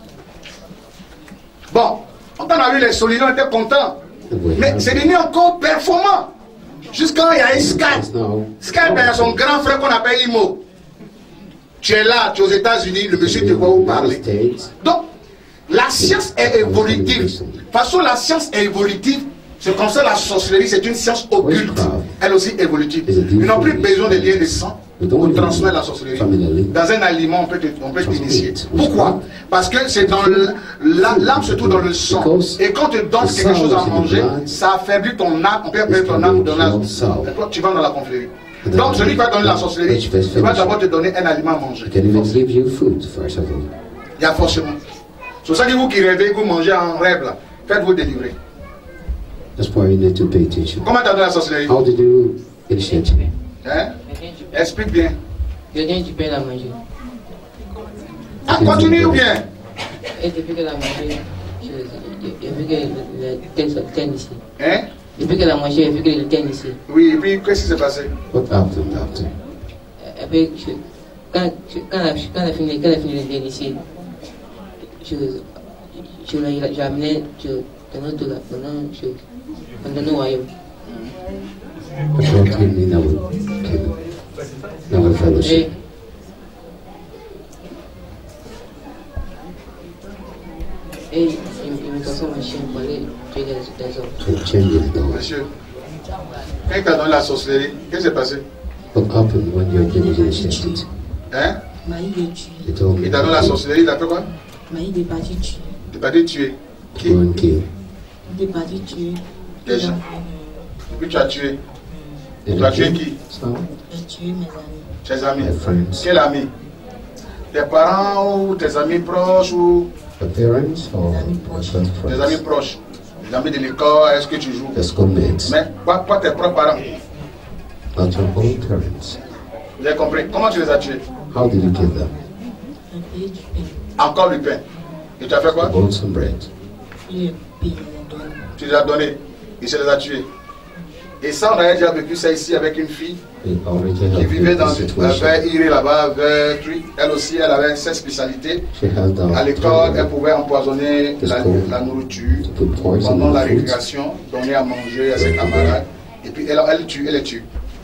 Bon, quand on a vu les solidaires, on était contents. Mais c'est devenu encore performant. Jusqu'à il y a un Skype. Skype a son grand frère qu'on appelle Imo. Tu es là, tu es aux États-Unis, le monsieur te voit où parler. Donc, la science est évolutive. De toute façon, la science est évolutive. C'est comme ça la sorcellerie, c'est une science occulte. Elle aussi évolutive. Ils n'ont plus besoin de liens de sang pour transmettre la sorcellerie. Dans un aliment, on peut t'initier. Pourquoi? Parce que c'est dans l'âme, se trouve dans le sang. Et quand tu donnes quelque chose à manger, ça affaiblit ton âme. On peut mettre ton âme dans l'âme. Et toi, tu vas dans la confrérie. Donc, celui qui va donner la sorcellerie, il va d'abord te donner un aliment à manger. Il y a forcément. C'est pour ça que vous qui rêvez, vous mangez en rêve, là, faites-vous délivrer. Comment tu as donné la sorcellerie? Hein? Explique bien. Je donne du pain à manger. Ah, continue ou bien? Et depuis qu'elle a mangé, j'ai vu que le thème ici. Hein? Depuis qu'elle a mangé, j'ai vu que le thème ici. Oui, et puis qu'est-ce qui s'est passé? What happened after? Après, quand elle a fini le thème ici, j'ai amené dans nos royaumes. Brought him in our fellowship. Et il me transforme en chien pour aller tuer les hommes. And changed his dog. Monsieur, quand il t'a donné la sorcellerie, qu'est-ce qui s'est passé? What happened when your genius initiated? Hein? Maï de tuer. He told me Il t'a donné la sorcellerie, il a fait quoi? Maï de partir tuer. Tu pas dit tuer. Qui? go and kill. De partir tuer. Des gens. Puis tu as tué. And Tu as tué qui? So, J'ai tué mes amis. Tes amis. my friends, Quel ami? Tes parents ou tes amis proches ou the parents or proches. the tes amis friends, proches? Les amis de l'école, est-ce que tu joues? the schoolmates, Mais pas tes propres parents. not your own parents. Vous avez compris? Comment tu les as tués? How did you kill them? J'ai payé du pain. Encore du pain. Et tu as fait I quoi? bought some bread. J'ai payé les dons. Tu les as donnés. Il se les a tués. Et ça, on avait déjà vécu ça ici avec une fille We already qui have vivait dans this situation. vers Iré là-bas, vers Truy. Elle aussi, elle avait cette spécialité. She had the À l'école, elle authority pouvait empoisonner la nourriture to put poison pendant in la the food. récréation, donner à manger à ses camarades. Et puis elle tue, elle les tue.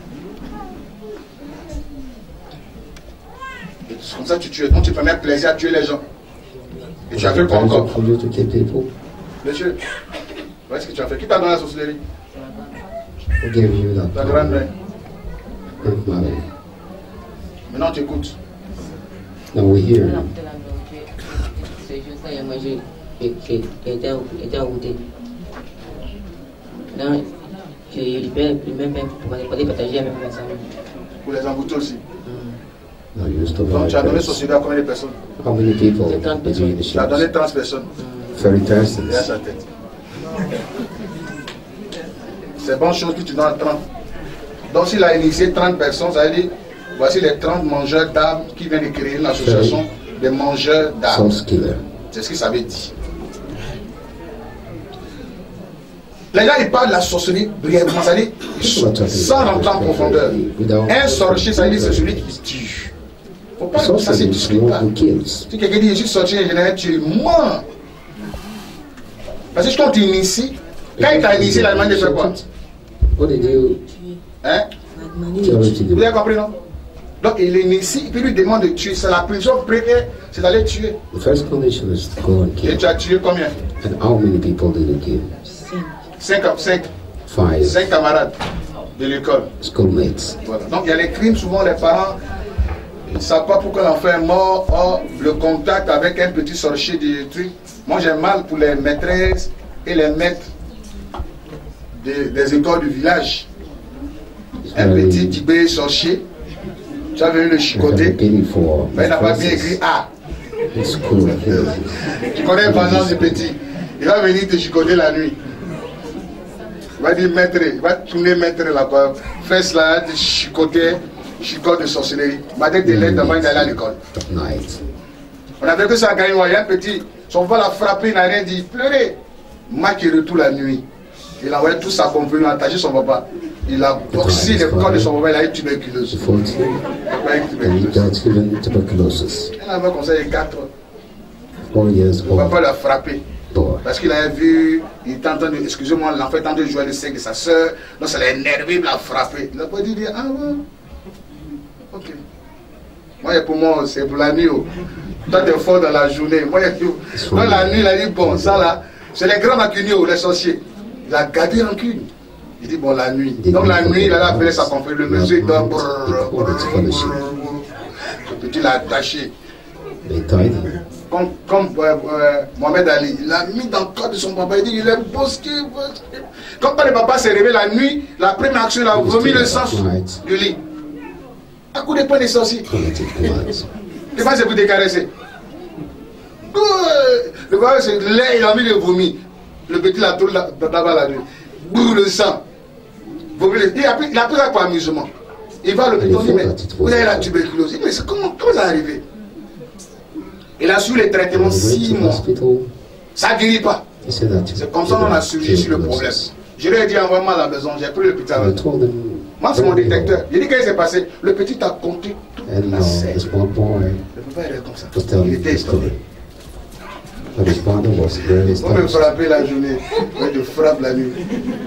Et c'est comme ça que tu tues. Donc tu prenais plaisir à tuer les gens. Et tu as fait quoi encore? For you to kill people? Monsieur, voilà ce que tu as fait. Qui t'a donné la sorcellerie? Who gave you that Ta power? grand-mère. Grandmother. Maintenant tu écoutes. Now we hear Ce jour, quand il a mangé, il était envoûté. Donc, je lui même pour aller partager avec mes amis. Pour les envoûter aussi. now you used to Donc buy tu as donné bread. sorcellerie à combien de personnes? How many people C'est 30 did you Tu as initiate? donné 30 personnes. 30 persons. Derrière sa tête. C'est bonne chose que tu donnes 30. Donc s'il a initié 30 personnes, ça veut dire, voici les 30 mangeurs d'âmes qui viennent de créer une association de mangeurs d'âmes. Soul killer. C'est ce que ça veut dire. Les gens, ils parlent de la sorcellerie brièvement, ça veut dire, sans rentrer en profondeur. Un sorcier, ça veut dire, c'est celui qui tue. Faut pas que ça se Sorcery is discute one pas. who kills. Si quelqu'un dit, je suis sorcier, en général, tu mens. Parce que quand tu inities, quand il t'a initié, la demande de faire quoi? What did you Hein? Il m'a demandé tell de her to tuer. do? Vous avez compris, non? Donc il initie, puis lui demande de tuer. C'est la prison première, c'est d'aller tuer. The first condition is to go and Et kill. tu as tué combien? And how many people did you kill? 5. 5 5 camarades de l'école. schoolmates. Voilà. Donc il y a les crimes, souvent les parents ne savent pas pourquoi l'enfant est mort. Or, le contact avec un petit sorcier des trucs. Moi j'ai mal pour les maîtresses et les maîtres des écoles du village. Un petit tibé sorcier, tu as venu le I have a chicoter, pity for mais il my n'a pas bien écrit friends. A. It's cool. Tu connais pas nom du petit. Il va venir te chicoter la nuit. Il va dire maître, il va tourner maître là-bas, faire cela, te chicoter, chicote de sorcellerie. Ma tête de l'aide avant d'aller à l'école. At night. On avait que ça à gagner, il y a un petit, son père l'a frappé, il n'a rien dit, il pleurait. Moi qui retourne la nuit, il a envoyé tout sa compagnie, il a attaché son papa. Il a boxé le corps de son papa, il a eu tuberculose. The 14, Il a eu and he tuberculose. got given tuberculosis. Il avait comme ça, il est 4 ans. 4 years Mon papa old l'a frappé. boy. Parce qu'il avait vu, il était en train de, excusez-moi, l'enfant est en train de jouer le sexe de sa soeur, donc ça l'a énervé, il l'a frappé. Il n'a pas dit, ah ouais, ok. Moi, pour moi, c'est pour la nuit. Oh. Toi, t'es fort dans la journée. Moi, dans la nuit, il a dit, bon, ça là, c'est les grands rancuniers, les sorciers. Il a gardé rancune. Il dit, bon, la nuit. Donc la nuit, il a appelé sa compagnie, le monsieur, il dort. Le petit l'a attaché. They tied him. Comme Mohamed Ali, il l'a mis dans le corps de son papa, il dit il est bosqué. Comme quand le papa s'est réveillé la nuit, la première action, il a vomi le sang du lit. À coup de poing des sorciers. Committed commands. Je pense que c'est pour te caresser. Le papa, c'est l'air, il a mis le vomi. Le petit l'a tourné là-bas la nuit. Bouh, le sang. Il a pris ça pour amusement. Il va à l'hôpital, il dit mais vous avez la tuberculose. Il dit mais comment ça est arrivé? Il a su les traitements 6 mois. Ça ne guérit pas. C'est comme ça qu'on a surgi sur le problème. Je lui ai dit, envoie-moi à la maison. J'ai pris le petit avec moi. Moi, c'est mon détecteur. Il dit, qu'est-ce qui s'est passé? Le petit a compté toute la scène. Le papa est comme ça. Il était étonné. On me frapper la journée, mais je frappe la nuit.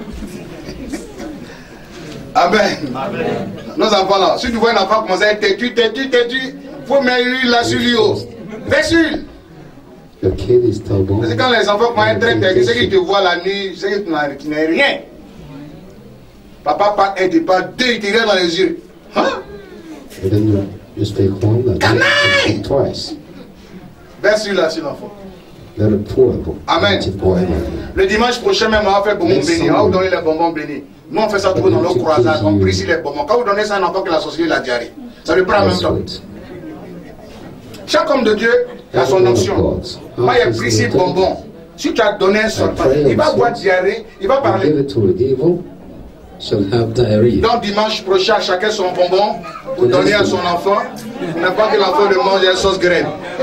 Amen. Nos enfants là, si tu vois un enfant commencer à être têtu, il faut mettre l'huile là sur lui. Verse l'huile. Parce que quand les enfants commencent à être très têtus, c'est qu'ils te voient la nuit, c'est que tu n'es rien. Papa part un départ, 2, il te regarde dans les yeux. Hein? Canaille! Verse l'huile là sur l'enfant. Amen. Le dimanche prochain, même, on va faire bonbons bénis. On va vous donner les bonbons bénis. Nous, on fait ça toujours dans nos croisades. On prie sur les bonbons. Quand vous donnez ça à un enfant qui a sorcellerie, la diarrhée, ça lui prend en même temps. Chaque homme de Dieu a son onction. Moi, il y a pris ces bonbons. Si tu as donné un sortant, il va avoir diarrhée, il va parler. Donc, dimanche prochain, chacun son bonbon pour donner à son enfant. N'importe que l'enfant le mange, il y a une sauce graine.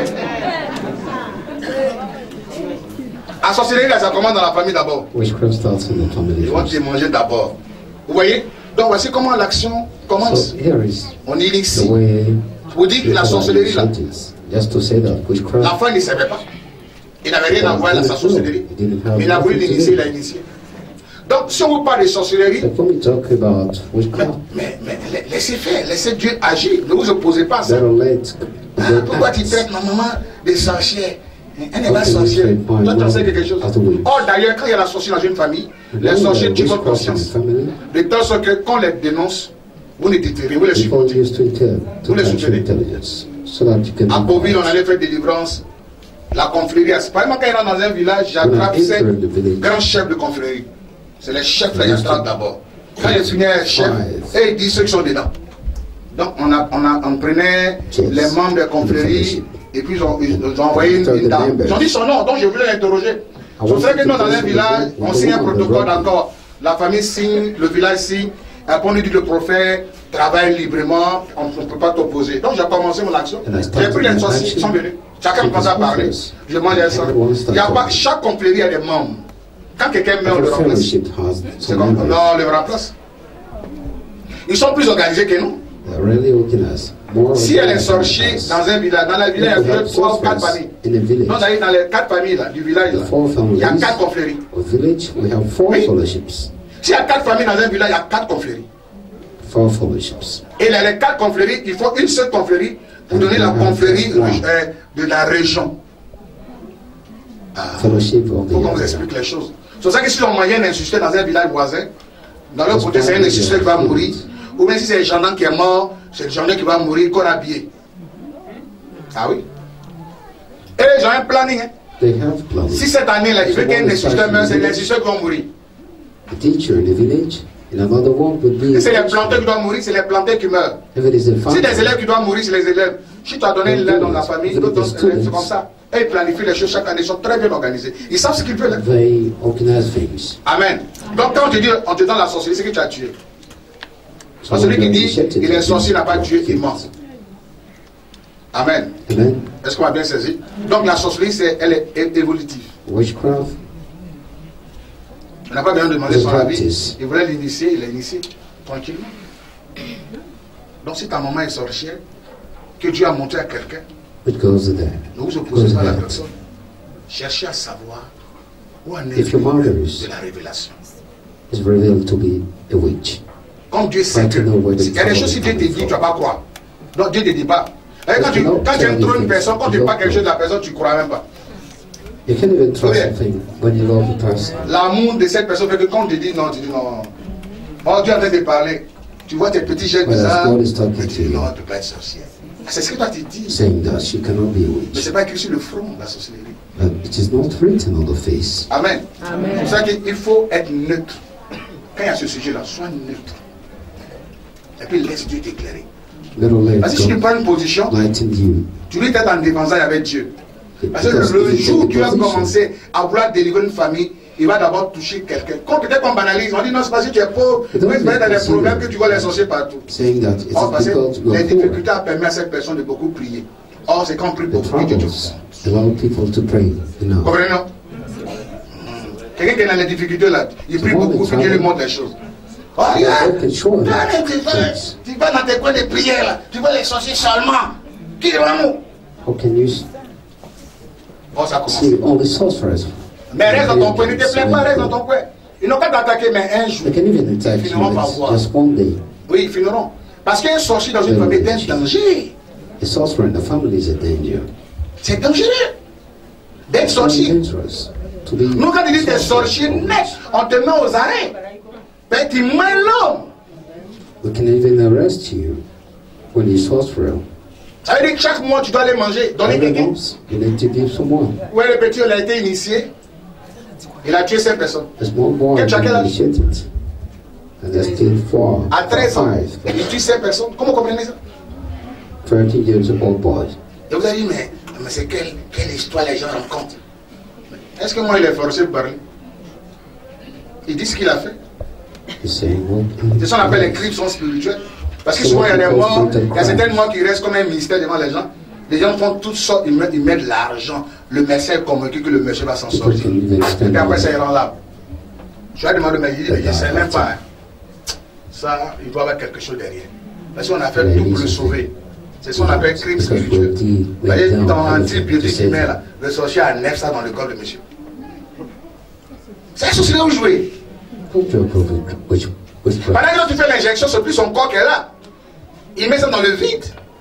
La sorcellerie, là, ça commence dans la famille d'abord. Ils vont te manger d'abord. Vous voyez? Donc, voici comment l'action commence. On initie. Vous dites la sorcellerie, là. L'enfant ne savait pas. Il n'avait rien à voir dans sa sorcellerie. Mais il a voulu l'initier, il a initié. Donc, si on vous parle de sorcellerie, mais laissez faire, laissez Dieu agir. Ne vous opposez pas à ça. Pourquoi tu traites ma maman de sorcière? Elle n'est pas sorcière. Toi, tu en sais quelque chose. Or, d'ailleurs, quand il y a la sorcière dans une famille, les sorciers tuent votre conscience. De telle sorte que quand on les dénonce, vous les déterrez, vous les supportez. Vous les soutenez. À Beauville, on allait faire des délivrances. La confrérie, par exemple, quand il rentre dans un village, j'attrape 7 grands chefs de confrérie. C'est les chefs là, j'attrape d'abord. Quand il finit un chef, et il dit ceux qui sont dedans. Donc, on prenait les membres des confréries. Et puis ils ont envoyé une dame. Ils ont dit son nom, donc je voulais l'interroger. Je sais que nous, dans un village, on signe un protocole d'accord. La famille signe, le village signe. Après, on dit le prophète travaille librement, on ne peut pas t'opposer. Donc j'ai commencé mon action. J'ai pris les sorciers, ils sont venus. Chacun commence à parler. Je mangeais ça. Il y a pas, chaque confrérie a des membres. Quand quelqu'un meurt, on le remplace. C'est comme, non, on le remplace. Ils sont plus organisés que nous. Si elle est sorcière dans un village, dans la village, il y a 3 ou 4 familles. Donc, dans les 4 familles là, du village, là, il y a 4 confréries. Oui. S'il y a 4 familles dans un village, il y a 4 confréries. Et dans les 4 confréries, il faut une seule confrérie pour donner la confrérie de la région. Il faut qu'on vous explique les choses. C'est pour ça que si on moyen d'insister dans un village voisin, dans l'autre côté, c'est un insusté qui va mourir. Ou bien si c'est le gendarme qui est mort, c'est le gendarme qui va mourir, qu'on a habillé. Ah oui. Et ils ont un planning. Hein. Si cette année-là, il veut qu'il y ait un insusté meurt, c'est les insustés qui vont mourir. Et c'est les planteurs qui doivent mourir, c'est les planteurs qui meurent. Si des élèves qui doivent mourir, c'est les élèves. Si tu as donné l'élève dans la famille, d'autres élèves, c'est comme ça. Et ils planifient les choses chaque année, ils sont très bien organisés. Ils savent ce qu'ils veulent. Amen. Donc quand on te dit, on te donne la sorcellerie, c'est que tu as tué. Parce que celui qui dit il est sorcier n'a pas tué, il ment. Amen. Est-ce qu'on a bien saisi? Donc la sorcellerie, elle est évolutive. Witchcraft. On n'a pas besoin de demander son avis. Il voulait l'initier, il l'a initié tranquillement. Donc si ta maman est sorcière, que Dieu a montré à quelqu'un, ne vous opposez pas à la personne. Cherchez à savoir où en est de la révélation. Comme Dieu sait que il y a des choses si Dieu te dit, tu ne vas pas croire. Donc Dieu ne te dit pas. Quand tu aimes trop une personne, quand tu ne dis pas quelque chose de la personne, tu ne crois même pas. L'amour de cette personne fait que quand tu dis non, tu dis non. Oh, Dieu est en train de parler. Tu vois tes petits gestes bizarres. Tu dis non, elle ne peut pas être sorcière. C'est ce que toi tu dis. Mais ce n'est pas écrit sur le front, la sorcellerie. Amen. C'est pour ça qu'il faut être neutre. Quand il y a ce sujet-là, sois neutre. Et puis laisse Dieu t'éclairer. Parce que si tu prends une position, tu dois être en défense avec Dieu. Parce que le jour où tu vas commencer à vouloir délivrer une famille, il va d'abord toucher quelqu'un. Quand peut-être qu'on banalise, on dit non, c'est parce que tu es pauvre, tu es dans des problèmes que tu vois les sorciers partout. Parce que les difficultés permettent à cette personne de beaucoup prier. Oh, c'est quand on prie The beaucoup que Dieu te troubles allow people to pray enough. comprenez, non? Quelqu'un qui est dans les difficultés là, il prie beaucoup, puis Dieu lui montre les choses. Oh, regarde, tu vas dans tes coins de prière là, tu vas les sorciers seulement. Qui est vraiment? How can you Oh, ça commence. see all the sorcerers? Mais reste dans ton coin, ne te plains pas, reste dans ton coin. Ils n'ont qu'à t'attaquer, mais un jour, They can even ils attack finiront you par voir. just one day. Oui, ils finiront. Parce qu'un sorcier dans une famille est un danger. The sorcerer in the family is a danger. C'est dangereux d'être It's very sorcier. dangerous to be Nous, quand il dit des sorciers net, on te met aux arrêts. Mais tu mets l'homme. We can even arrest you when you're sorcerer. Ça veut dire que chaque mois, tu dois aller manger, donner Every quelqu'un. month, you need to give someone. Ouais, le petit, il a été initié. Il a tué 5 personnes. A small boy Quel chacun been a- initiated. And there's still 4 À 13 ans, 5, il tue 5 personnes. Comment vous comprenez ça? 30 years old boy. Et vous avez dit, mais c'est quelle histoire les gens racontent? Est-ce que moi, il est forcé de parler? Il dit ce qu'il a fait. He's saying, well, C'est ce qu'on appelle les crimes sont spirituels. Parce que souvent, il y a des morts, il y a certaines morts qui restent comme un mystère devant les gens. Les gens font toutes sortes, ils mettent de l'argent. Le médecin est convaincu que le monsieur va s'en people sortir. can even Et spend puis après, ça money. ira là. Je lui ai demandé, mais il dit, mais je ne sais même pas. Hein. Ça, il doit y avoir quelque chose derrière. Parce qu'on a fait tout pour le sauver. C'est ce qu'on appelle crime spirituel. Vous voyez, dans l'antibiotique qu'il met là, le sorcier a 9 ça dans le corps de monsieur. C'est un sorcier où jouer. Don't joke over witchcraft. Pendant que tu fais l'injection, c'est plus son corps qui est là. Il met ça dans le vide.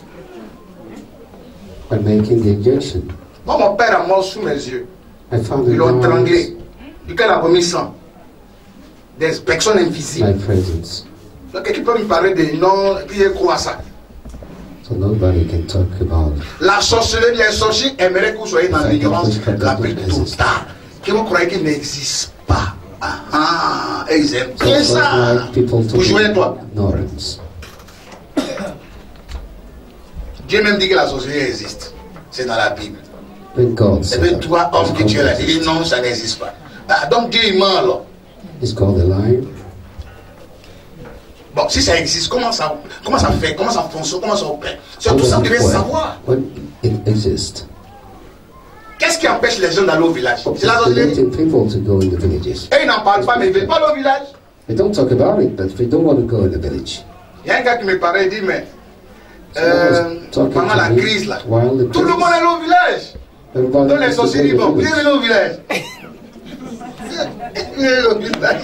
By making the injection, Moi, mon père a mort sous mes yeux. I found Ils l'ont the tranglé. Du coup, il a remis sang. Des personnes invisibles. my presence. Donc, quelqu'un peut me parler des noms, et puis il croit ça. So nobody can talk about it. La sorcellerie, les sorciers aimeraient que vous soyez dans l'ignorance la plus totale. Que vous croyez qu'il n'existe pas. Ah, et ils aiment bien Just ça. like people to Vous jouez toi. ignorance. Dieu même dit que la sorcellerie existe. C'est dans la Bible. When God Et said puis that, toi, homme que tu es là, il dit non, ça n'existe pas. Ah, donc Dieu il ment alors. it's called a lie. Bon, si ça existe, comment ça fait, comment ça fonctionne, comment ça opère? C'est tout ça que vous devez savoir. When it exists. Qu'est-ce qui empêche les gens d'aller au village? C'est la It's sorcellerie. preventing people to go in the villages. Et ils n'en parlent pas, mais ils ne veulent pas aller au village. They don't talk about it, but they don't want to go in the village. Il y a un gars qui me parlait, il dit, mais Talking pendant to la me crise là, while the tout le monde est allé au village. Everybody Donc les wants to go sorciers disent, in the bon, village. venez au village. Venez au village.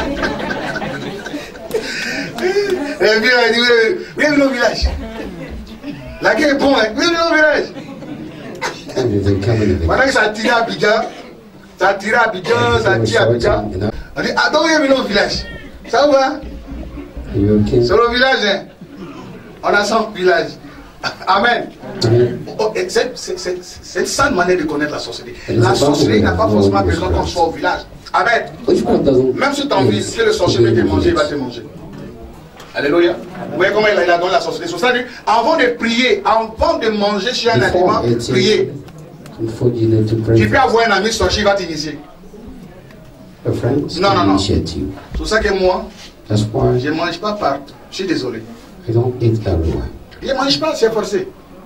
Et puis il dit, venez au village. La guerre est bon, hein. Venez au village. And they come in the village. Pendant que ça tire à Abidjan, ça tire à Abidjan, ça tire à Abidjan. On dit, ah donc venez au village. Ça va? You okay? C'est le village, hein. On a 100 villages. Amen. Amen. Oh, c'est une sale manière de connaître la sorcellerie. La sorcellerie n'a pas forcément besoin qu'on soit au village. Amen. Witchcraft doesn't. Même si tu as envie, si le sorcier veut te manger, il va te manger. Alléluia. Vous voyez comment il a donné la sorcellerie. C'est-à-dire, avant de prier, avant de manger sur un Before aliment, eating, prier. before you need to pray. Tu peux avoir un ami sorcier, il va t'initier. Your friends No, no, can no. initiate you. C'est pour ça que moi, That's why je ne mange pas partout. Je suis désolé. I don't eat everywhere. Je ne mange pas, c'est forcé.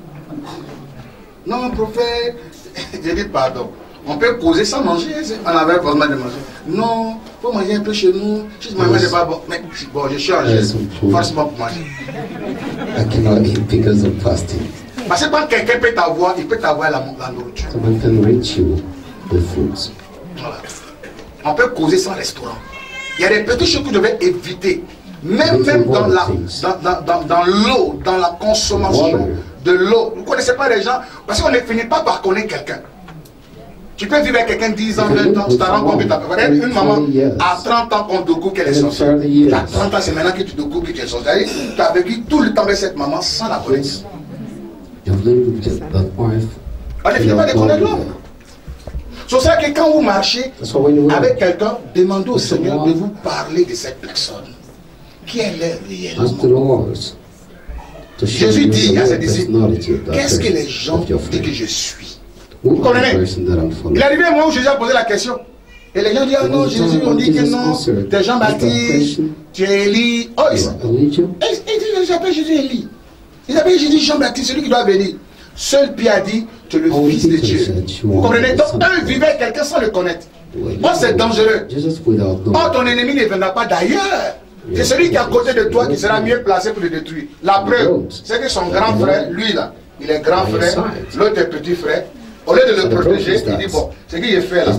Non, prophète, j'ai dit pardon. On peut causer sans manger, on avait besoin de manger. Non, il faut manger un peu chez nous. Si je ne mange pas, bon, mais bon, je suis en jeûne, forcément pour manger. I cannot eat because of fasting. Parce que quand quelqu'un peut t'avoir, il peut t'avoir la nourriture. Someone can reach you with foods. Voilà. On peut causer sans restaurant. Il y a des petites choses que vous devez éviter. Même dans l'eau, dans la consommation de l'eau. Vous ne connaissez pas les gens, parce qu'on ne finit pas par connaître quelqu'un. Tu peux vivre avec quelqu'un 10 ans, 20 ans, tu t'as rencontré, une maman à 30 ans qu'on découvre qu'elle est sorcière. À 30 ans, c'est maintenant que tu découvres qu'elle est sorcière. Tu as vécu tout le temps avec cette maman sans la connaître. You've lived with that wife. On ne finit pas de connaître l'homme. C'est ça que quand vous marchez avec quelqu'un, demandez au Seigneur de vous parler de cette personne. Qui elle est réellement? Jésus dit à ses disciples, qu'est-ce que les gens disent que je suis? Vous comprenez? Il est arrivé un moment où Jésus a posé la question. Et les gens disent, ah non, Jésus, on dit que non, tu es Jean-Baptiste, tu es Élie. Oh, il dit, j'appelle Jésus Élie. Il appelle Jésus Jean-Baptiste, celui qui doit venir. Seul Pierre a dit, tu es le Fils de Dieu. Vous comprenez? Donc, eux vivaient quelqu'un sans le connaître. Moi, c'est dangereux. Oh, ton ennemi ne viendra pas d'ailleurs. C'est celui qui est à côté de toi qui sera mieux placé pour le détruire. La preuve, c'est que son grand frère, lui là, il est grand frère, l'autre est petit frère. Au lieu de le protéger, il dit, bon, ce qu'il a fait là.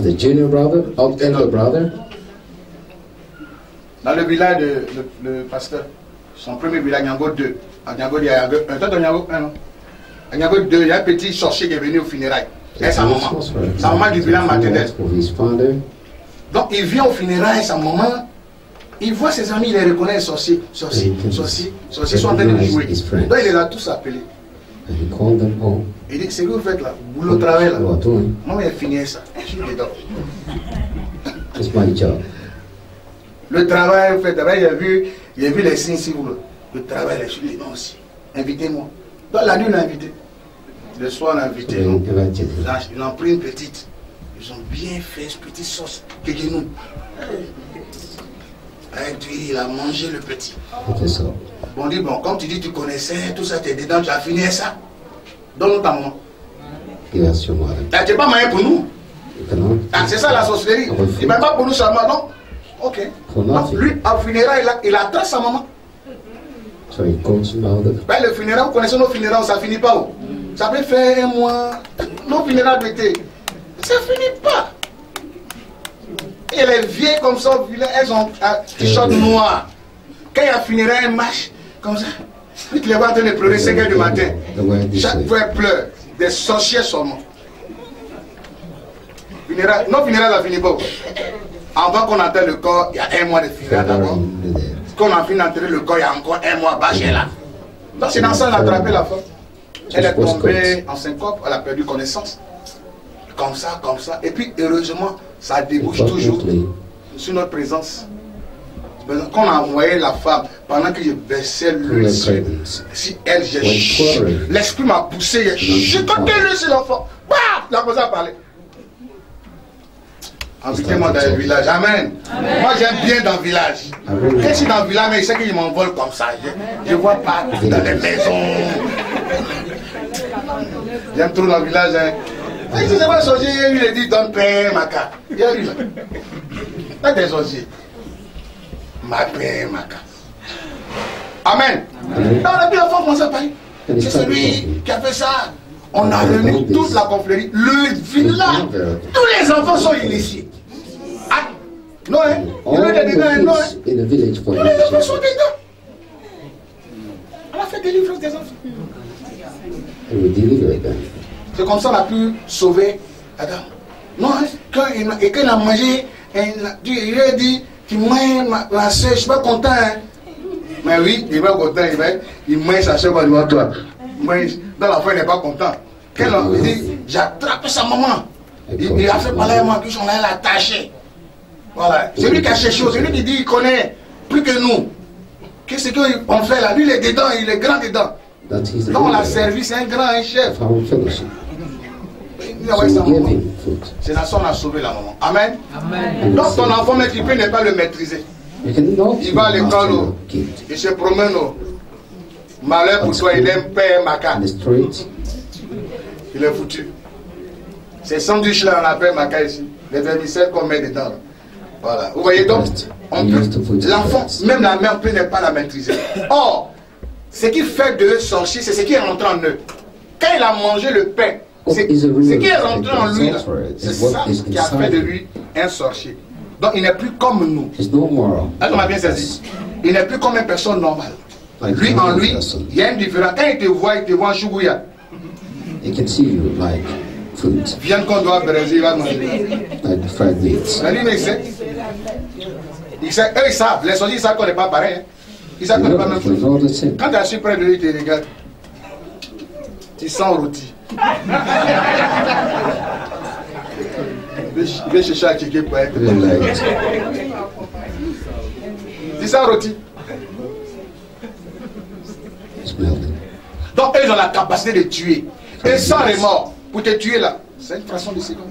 Dans le village de le pasteur, son premier village, Nyango 2. À Nyango, il y a Nyango 2, il y a un petit sorcier qui est venu au funérailles. Et sa maman. Sa maman du village maternel. Donc il vient au funérailles, sa maman, il voit ses amis, il les reconnaît, les sorciers. Sorciers sont en train de jouer. Donc il les a tous appelés. Il dit, c'est que vous faites là, vous le travail là. Moi, j'ai fini ça. Je suis dedans. Le travail, vous faites, j'ai vu les signes si vous le travail, je suis dedans aussi. Invitez-moi. Donc la nuit, on l'a invité. Le soir, on l'a invité. Ils ont pris une petite. Ils ont bien fait cette petite sauce. Kéguinou. Avec lui, il a mangé le petit. Bon, on dit, bon, comme tu dis, tu connaissais, tout ça, tu es dedans, tu as fini ça. Donne-nous ta maman. Tu n'es pas moyen pour nous. Ah, c'est ça la sorcellerie. Il ne m'a pas pour nous seulement, non? Ok. Donc, lui, au funérailles, il attrape sa maman. Ben, le funérailles, vous connaissez nos funérailles, ça ne finit pas où? Ça peut faire un mois. Nos funérailles d'été. Ça ne finit pas. Et les vieilles comme ça, elles ont un t-shirt noir. Quand il y a funérailles, elles marchent comme ça. Puis tu les vois en train de pleurer 5 h du matin. Chaque fois, elles pleurent. Des sorciers seulement. Nos funérailles, ça ne finit pas. Avant qu'on enterre le corps, il y a un mois de funérailles d'abord. Quand on a fini d'enterrer le corps, il y a encore un mois bâché là. Donc c'est dans ça qu'on a attrapé la femme. Elle est tombée en syncope, elle a perdu connaissance. Comme ça. Et puis heureusement, ça débouche toujours sur notre présence. Quand on a envoyé la femme, pendant que je baissais le ciel, si elle, l'esprit m'a poussé, j'ai compté le sur l'enfant. Bah, la cosa a parlé. Invitez-moi dans le village. Amen. Moi j'aime bien dans le village. Quand je suis dans le village, mais il sait qu'il m'envole comme ça. Je ne vois pas dans les maisons. J'aime trop dans le village. Si c'est pas sorcier, il lui dit donne pain, ma carte. Il y a lui là. Pas des sorciers. Ma pain, ma carte. Amen. Dans le l'enfant commence à parler. C'est celui qui a fait ça. On a réuni toute la confrérie. Le village. Tous les enfants sont initiés. Ah, non, hein? Il y a des dedans, non, hein? Tous les enfants sont dedans. On a fait délivrance des enfants. C'est comme ça qu'on a pu sauver Adam. Non, hein? Quand il a mangé, il a dit, tu manges ma soeur, je ne suis pas content. Hein? Mais oui, il n'est pas content, il mange sa soeur devant toi. Dans l'enfant, il n'est pas content. Il dit, j'ai attrapé sa maman. Il a fait parler à moi, puis on l'a attaché. Voilà. C'est lui qui a cherché, c'est lui qui dit, il connaît plus que nous. Qu'est-ce qu'on fait là? Lui, il est dedans, il est grand dedans. Donc on l'a servi, c'est un grand, un chef. C'est la on a sauvé la maman. Amen. Donc ton enfant, mais tu peux ne pas le maîtriser. Il va à l'école, il se promène. Malheur pour toi, il aime père maca. Il est foutu. Ces sandwichs là, on appelle maca ici. Les vermicelles qu'on met dedans. Voilà. Vous voyez donc, l'enfant, même la mère peut ne pas la maîtriser. Or, ce qui fait de eux sorciers, c'est ce qui est rentré en eux. Quand il a mangé le pain, ce qui est rentré en lui, c'est ça qui a fait de lui un sorcier. Donc il n'est plus comme nous. Là, on a bien saisi. Il n'est plus comme une personne normale. Lui, en lui, il y a une différence. Quand il te voit en chougouya. Viens qu'on doit Brésil, il va manger. Il sait, eux ils savent, les sorciers ils savent qu'on n'est pas pareil. Hein. Ils savent qu'on n'est pas même chose. Quand tu es assis près de lui, il te regarde. Tu sens rôti. Il va chercher à checker pour être. Tu sens rôti. Donc eux ils ont la capacité de tuer. Et sans remords. Pour te tuer là. C'est une fraction de seconde.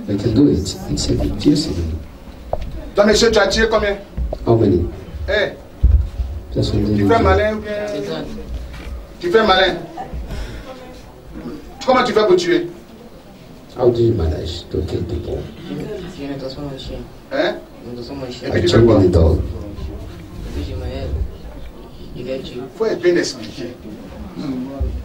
Toi monsieur, tu as tué combien? Eh, tu fais malin ou bien? Tu fais malin? Comment tu fais pour tuer? How do you manage to kill people? Je me transforme en chien. Hein? Je me transforme en chien. Et puis I tu fais change quoi? the dog. Et puis je vais tuer. Il faut être bien expliqué. Je me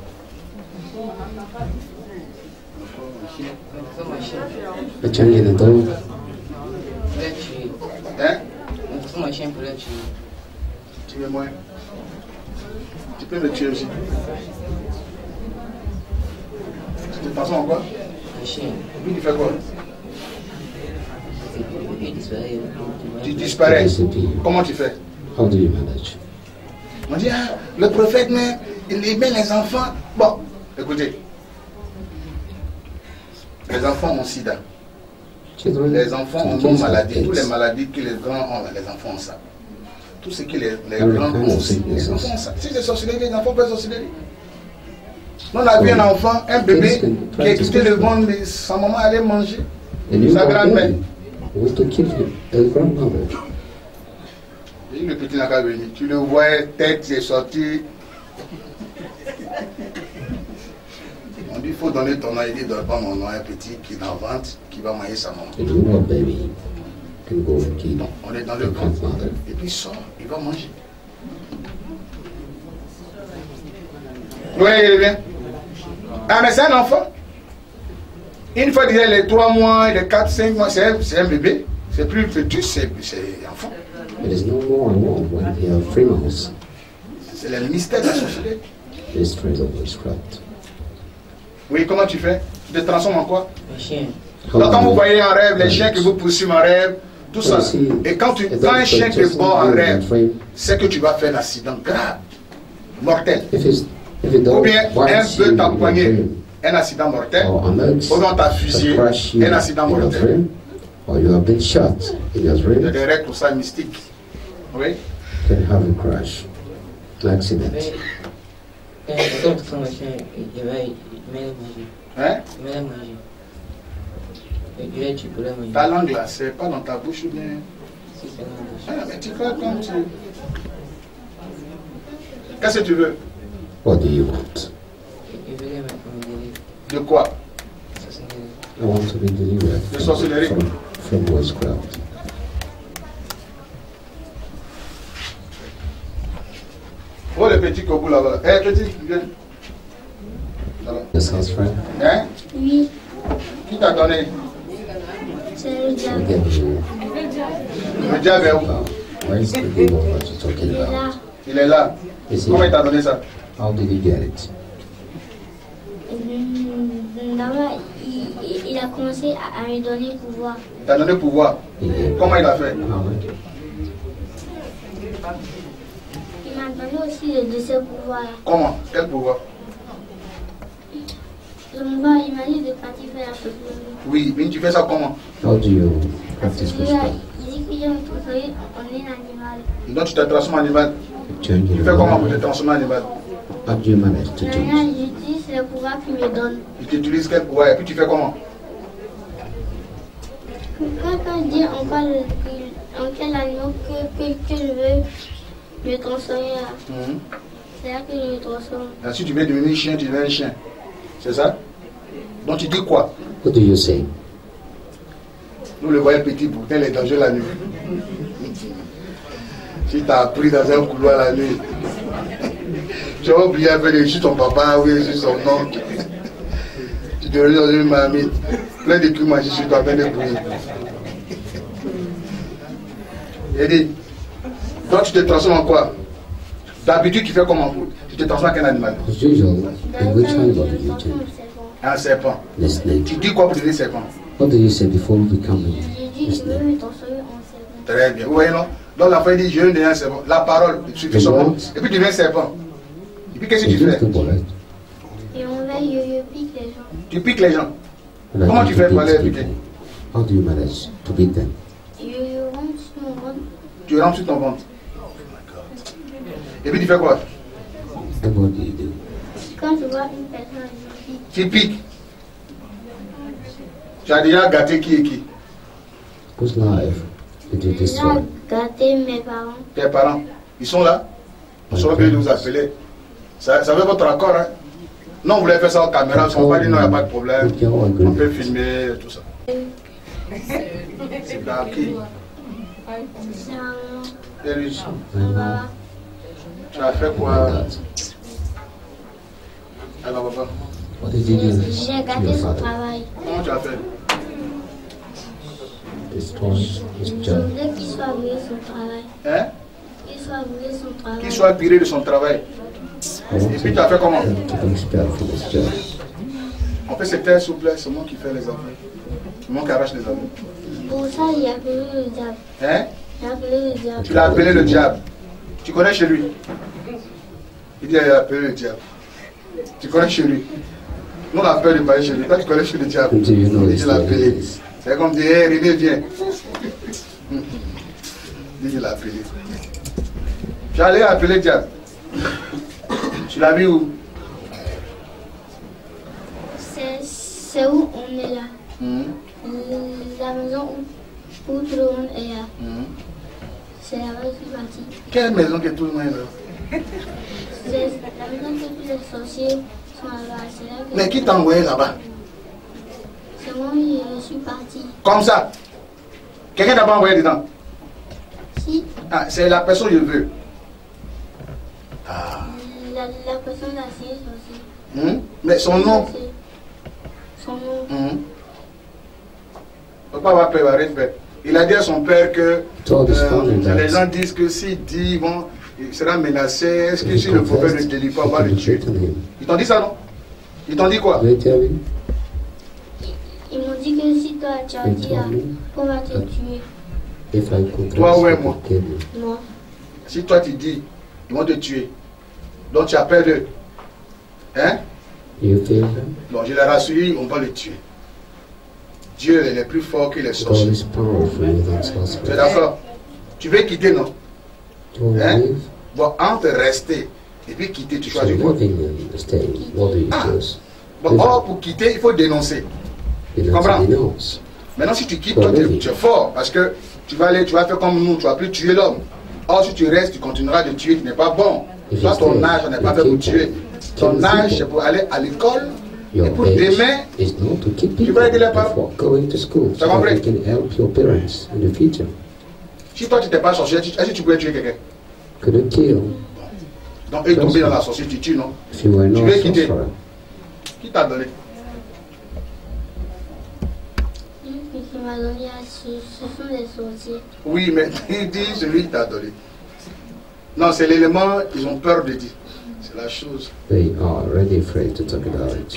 transforme en chien. I change the dog. Je vais tuer. Hein? Je me transforme en chien pour le tuer. Tu veux moins? Tu peux me tuer aussi. Tu te transformes en quoi? Un chien. Et puis tu fais quoi? Il disparaît. Tu disparais. Disappear. Comment tu fais? How do you manage? On dit, ah, le prophète, mais il aimait les enfants. Bon, écoutez. Les enfants ont sida. Children, Les enfants ont nos maladies. Toutes les maladies que les grands ont, les enfants ont ça. Tout ce que les grands ont aussi, les enfants ont ça. Si c'est sorcellerie, les enfants peuvent sorcellerie. Nous, on a vu un enfant, un bébé, qui a quitté le monde, mais sa maman allait manger. Sa grand-mère. Was to kill a grandmother. Et le petit n'a qu'à venir. Tu le vois, tête est sortie. On dit, il faut donner ton nom. Il dit, donne pas mon nom. Un petit qui est en vente, qui va manger sa maman. If you want baby, can go and kill Donc, on est dans le your ventre. grandmother. Et puis il sort, il va manger. Vous voyez bien? Ah, mais c'est un enfant. Une fois qu'il a les 3 mois, les 4, 5 mois, c'est un bébé. C'est plus petit, c'est un enfant. It is no more and more when they are 3 months. C'est le mystère de la sorcellerie. This trace of witchcraft. Oui, comment tu fais? Tu te transformes en quoi? Un chien. Donc, quand vous voyez en rêve, les chiens qui vous poursuivent en rêve, tout ça. Et quand un chien te bat en rêve, c'est que tu vas faire un accident grave, mortel. Ou bien un peu t'empoigner, un accident mortel. Ou bien t'as fusillé, un accident mortel. Or you have been shot in your Il y a dream, des règles pour ça mystiques. Oui. can have a crash, an accident. Quand je me transforme en chien, il va manger. Hein? Il va manger. Je vais tuer pour le manger. Ta langue là, c'est pas dans ta bouche ou bien. Si c'est dans la bouche. Ah, mais tu fais comme tu. Qu'est-ce que tu veux? What do you want? Je vais me délivrer. De quoi? Ça, c'est une- I want to be delivered The sorcellerie. from witchcraft. Oh, le petit Kobu là-bas. Eh, petit, viens. Là-bas. This house friend, Hein? Oui, Qui t'a donné? c'est le diable. again, you, Le diable est où? where is the devil that you're talking Il est là. about? Il est là. Is Comment il he, t'a donné ça? how did you get it? D'abord, il a commencé à me donner pouvoir. Il t'a donné pouvoir. He gave Comment il a fait? power. Il m'a donné aussi de ses pouvoirs. Comment? Quel pouvoir? Le pouvoir, il m'a dit de partir faire la sorcellerie. Oui, mais tu fais ça comment? How do you Parce practice que witchcraft? il dit que je me transformer en un animal. Donc tu te transformes en animal. Change Tu your fais comment pour te mind. transformer en animal? How do you manage to Maintenant, change? j'utilise le pouvoir qu'il me donne. Il t'utilise quel pouvoir? Et puis tu fais comment? Quand on dit en quel animal que je veux me transformer, c'est là que je me transforme. Et si tu veux devenir chien, tu deviens un chien. C'est ça? Donc tu dis quoi? What do you say? Nous le voyons petit, pourtant il est dangereux la nuit. Si t'as pris dans un couloir la nuit, tu vas oublier un peu de sur ton papa, oui, sur son oncle. Tu te réveilles dans une marmite, plein de trucs magiques sur toi, plein de bruit. Il dit, donc tu te transformes en quoi? D'habitude tu fais comment? Tu te transformes en quel animal? As usual, in which Je animal me do you transforme change? en serpent. Un serpent. The snake. Tu dis quoi pour devenir serpent? What do you say before becoming J'ai dit, a je veux snake? me transformer en serpent. Très bien. Vous voyez, non? Donc l'enfant dit, je veux devenir un serpent. La parole suffit seulement. Et puis tu deviens serpent. Et puis qu'est-ce que tu You use fais? the word. Et on va je pique les gens. Tu piques les gens. And Comment I tu want fais to pour aller beat piquer? people. How do you manage to beat them? Je rentre sur mon ventre. Tu rentres sur ton ventre. Et puis tu fais quoi? And what do you do? Quand je vois une personne, je pique. Tu piques. Tu as déjà gâté qui et qui? Whose life did you J'ai destroy? gâté mes parents. Tes parents. Ils sont là. Ils sont là que vous appelez. Ça veut votre accord, hein? Non, on voulait faire ça en caméra, on m'a dit non, il n'y a pas de problème. On peut filmer, tout ça. C'est là qui? Et lui? Tu as fait quoi? Alors, papa? J'ai gâté son travail. Comment tu as fait? Je voulais qu'il soit viré de son travail. Hein? Qu'il soit viré de son travail. Qu'il soit viré de son travail. Et puis tu as fait comment? En fait, c'est s'il vous plaît, c'est moi qui fais les affaires. C'est moi qui arrache les affaires. Pour ça, il a appelé le diable. Hein? Il a appelé le diable. Tu l'as appelé le diable. Tu connais chez lui? Il dit il a appelé le diable. Tu connais chez lui? Nous on a peur de parler chez lui. Toi tu connais chez le diable. Il dit il l'a appelé. C'est comme dire hey, René viens. Il dit il l'a appelé. J'allais appeler le diable. Tu l'as vu où? C'est où on est là. La maison où tout le monde est là. C'est là-bas que je suis parti. Quelle maison que tout le monde est là? C'est la maison que tous les sorciers sont là-bas. Mais qui t'a envoyé là-bas? C'est moi qui suis parti. Comme ça? Quelqu'un t'a pas envoyé dedans? Si. Ah, c'est la personne que je veux. Ah. La personne là, c'est sorcier. Mais son nom? Son nom. Papa va préparer une fête. Il a dit à son père que les gens disent que s'il dit, bon, il sera menacé, est-ce que si le prophète ne te dit pas, on va le tuer? Ils t'ont dit ça, non? Ils t'ont dit quoi? Ils m'ont dit que si toi tu as dit là, on va te tuer. Toi ou moi? Moi. Si toi tu dis, ils vont te tuer. Donc tu as peur d'eux. Hein? Donc je les rassure, on va le tuer. Dieu est plus fort que les sorciers. Tu es d'accord? Tu veux quitter, non? Hein? Bon, entre rester et puis quitter, tu choisis quoi? Bon, or, pour quitter, il faut dénoncer. Tu comprends? Maintenant, si tu quittes, toi, tu es fort parce que tu vas faire comme nous, tu vas plus tuer l'homme. Or, si tu restes, tu continueras de tuer, tu n'es pas bon. Toi, ton âge, on n'est pas fait pour tuer. Ton âge, c'est pour aller à l'école. Et pour demain, tu vas aider les parents. Tu as compris? Si toi tu n'étais pas sorcier, est-ce que tu pouvais tuer quelqu'un? Donc, eux tombés dans la sorcière, tu tues, non? Tu veux quitter? Qui t'a donné? Qui m'a donné, ce sont les sorciers. Oui, mais il dit celui qui t'a donné. Non, c'est l'élément, ils ont peur de dire. C'est la chose. They are really afraid to talk about it.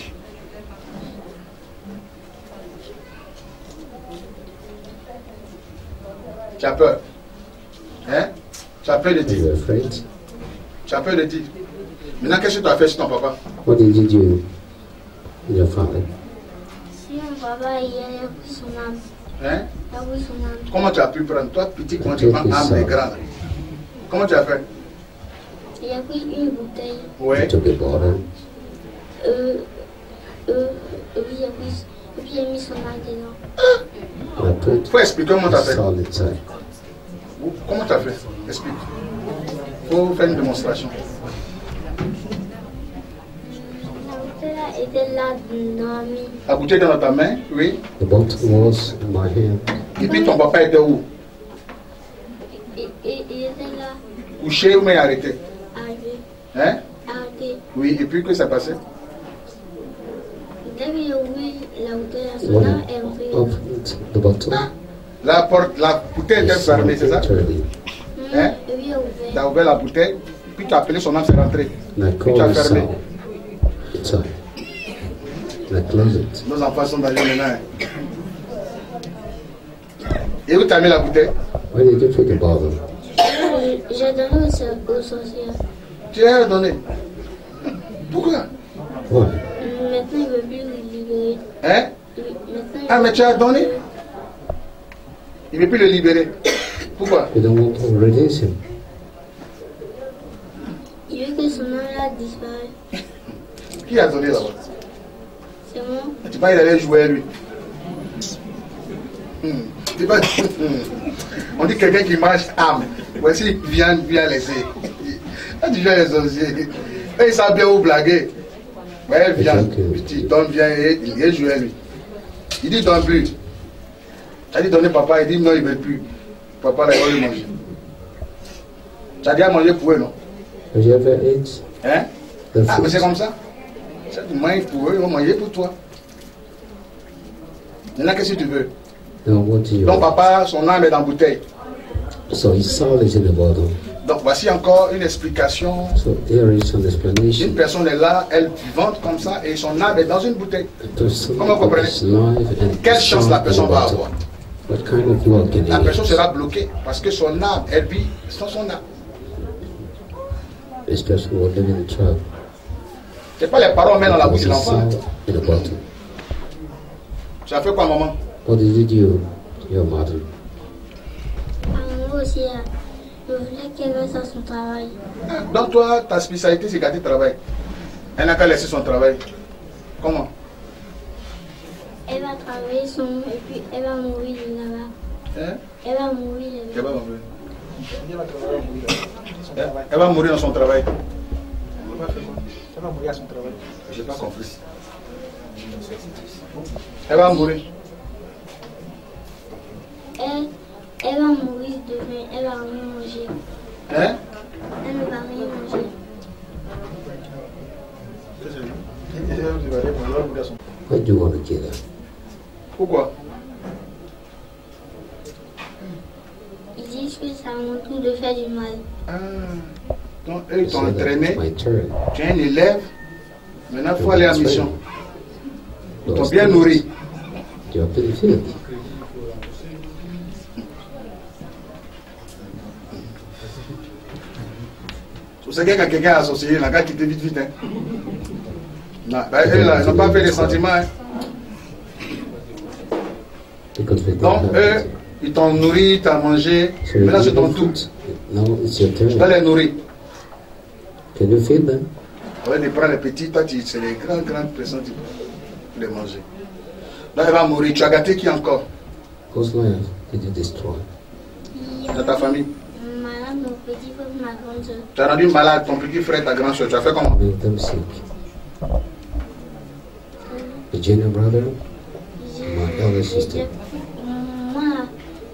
Tu as peur. Hein? Tu as peur de dire. Tu as peur de dire. Maintenant, qu'est-ce que tu as fait sur ton papa? What did you do with your father? Si mon papa, il a pris son âme. Hein? Il a pris son âme. Comment tu as pu prendre? Toi, petit, comment tu prends âme et grande? Comment tu as fait? Il a pris une bouteille. Oui. Il a mis son âme dedans. Il faut expliquer comment tu as fait. Comment tu as fait? Explique. Il faut faire une démonstration. La bouteille était là dormie. La bouteille était dans ta main? Oui. The bottle was in my hand. Et puis ton papa était où? Il était là. Couché ou mais arrêté? Arrêté. Hein? Arrêté. Oui, et puis que ça passait? Dès qu'il a ouvert la bouteille, son âme est rentrée. The bottle. La porte, la bouteille était fermée, c'est ça? Hein? Oui, il a ouvert. Tu as ouvert la bouteille, puis tu as appelé son âme, c'est rentré. Puis tu as fermé. Nos enfants sont dans les maintenant. Et où tu as mis la bouteille? J'ai donné au sorcier. Tu l'as donné? Pourquoi? Maintenant, il ne veut plus le libérer. Hein? Ah, mais tu as donné? Il ne veut plus le libérer. Pourquoi? You don't want to release him. Il veut que son âme disparaisse. Qui a donné là-bas? C'est moi. Tu vas y aller jouer à lui. On dit quelqu'un qui mange âme. Voici, viens laisser. Là, tu viens les sorciers. Et ils savent bien où blaguer. Ouais, elle vient, il donne bien et il joue à lui. Il dit donne plus. Tu as dit donner papa, il dit non, il ne veut plus. Papa, là, il va lui manger. Tu as dit à manger pour eux, non? Hein? Ah, mais c'est comme ça. Tu as dit manger pour eux, ils vont manger pour toi. Maintenant, qu'est-ce que tu veux? Donc, papa, son âme est dans la bouteille. Donc, voici encore une explication. Une personne est là, elle vivante comme ça, et son âme est dans une bouteille. Comment vous comprenez? Quelle chance la personne va avoir? La personne sera bloquée parce que son âme, elle vit sans son âme. C'est pas les paroles mais dans la bouche de l'enfant. Tu as fait quoi, maman? What did you do, your mother? Moi aussi, je voulais qu'elle reste à son travail. Donc toi, ta spécialité, c'est garder le travail. Elle n'a qu'à laisser son travail. Comment? Elle va travailler et puis elle va mourir là-bas. Hein? Elle va mourir là-bas. Elle va mourir. Elle va mourir dans son travail. Elle va mourir à son travail. Je n'ai pas compris. Elle va mourir. Elle va mourir demain. Elle va rien manger. Hein? Elle ne va rien manger. Why do you want to kill her? Pourquoi? Ils disent que c'est à mon tour de faire du mal. Ah. Donc eux ils t'ont entraîné. Tu es un élève. Maintenant il faut aller à la mission. Ils t'ont bien nourri. Tu as purifié. Vous savez quand quelqu'un est associé, il n'a qu'à quitter vite vite. Hein. Non, elle n'a pas fait des sentiments. Hein. Donc eux, ils t'ont nourri, ils t'ont mangé. Maintenant c'est ton tour. Tu dois les nourrir. Can you feed them? Ouais, de prendre les petits, toi c'est les grandes personnes qui peuvent les manger. Là elle va mourir. Tu as gâté qui encore? Whose life did you destroy? Dans ta famille? Malade, mon petit frère, ma grande soeur. Tu as rendu malade ton petit frère, ta grande soeur. Tu as fait comment? Make them sick. The junior brother, my elder sister. Moi,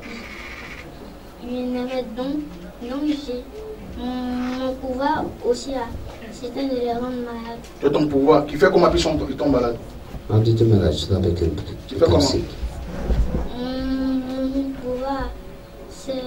il n'avait donc j'ai mon pouvoir aussi là. C'était de les rendre malades. De ton pouvoir. Qui fait comment ils tombent malades? How did you manage so that they can become sick? Mon pouvoir, c'est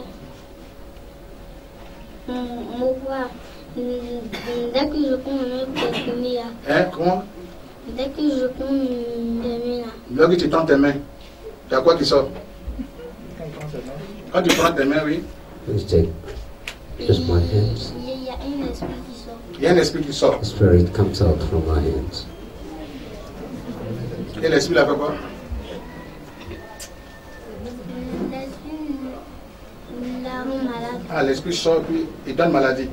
mon pouvoir. Dès que je prends une main, Hein? Comment? dès que je prends une main, Là que tu tends tes mains, tu as quoi qui sort? Quand tu prends tes mains, oui. Let's take just my hands. il y a un esprit qui sort. Il y a un esprit qui sort. The spirit comes out from my hands. Et l'esprit là fait quoi? L'esprit la rend malade. Ah, l'esprit sort puis il donne maladie.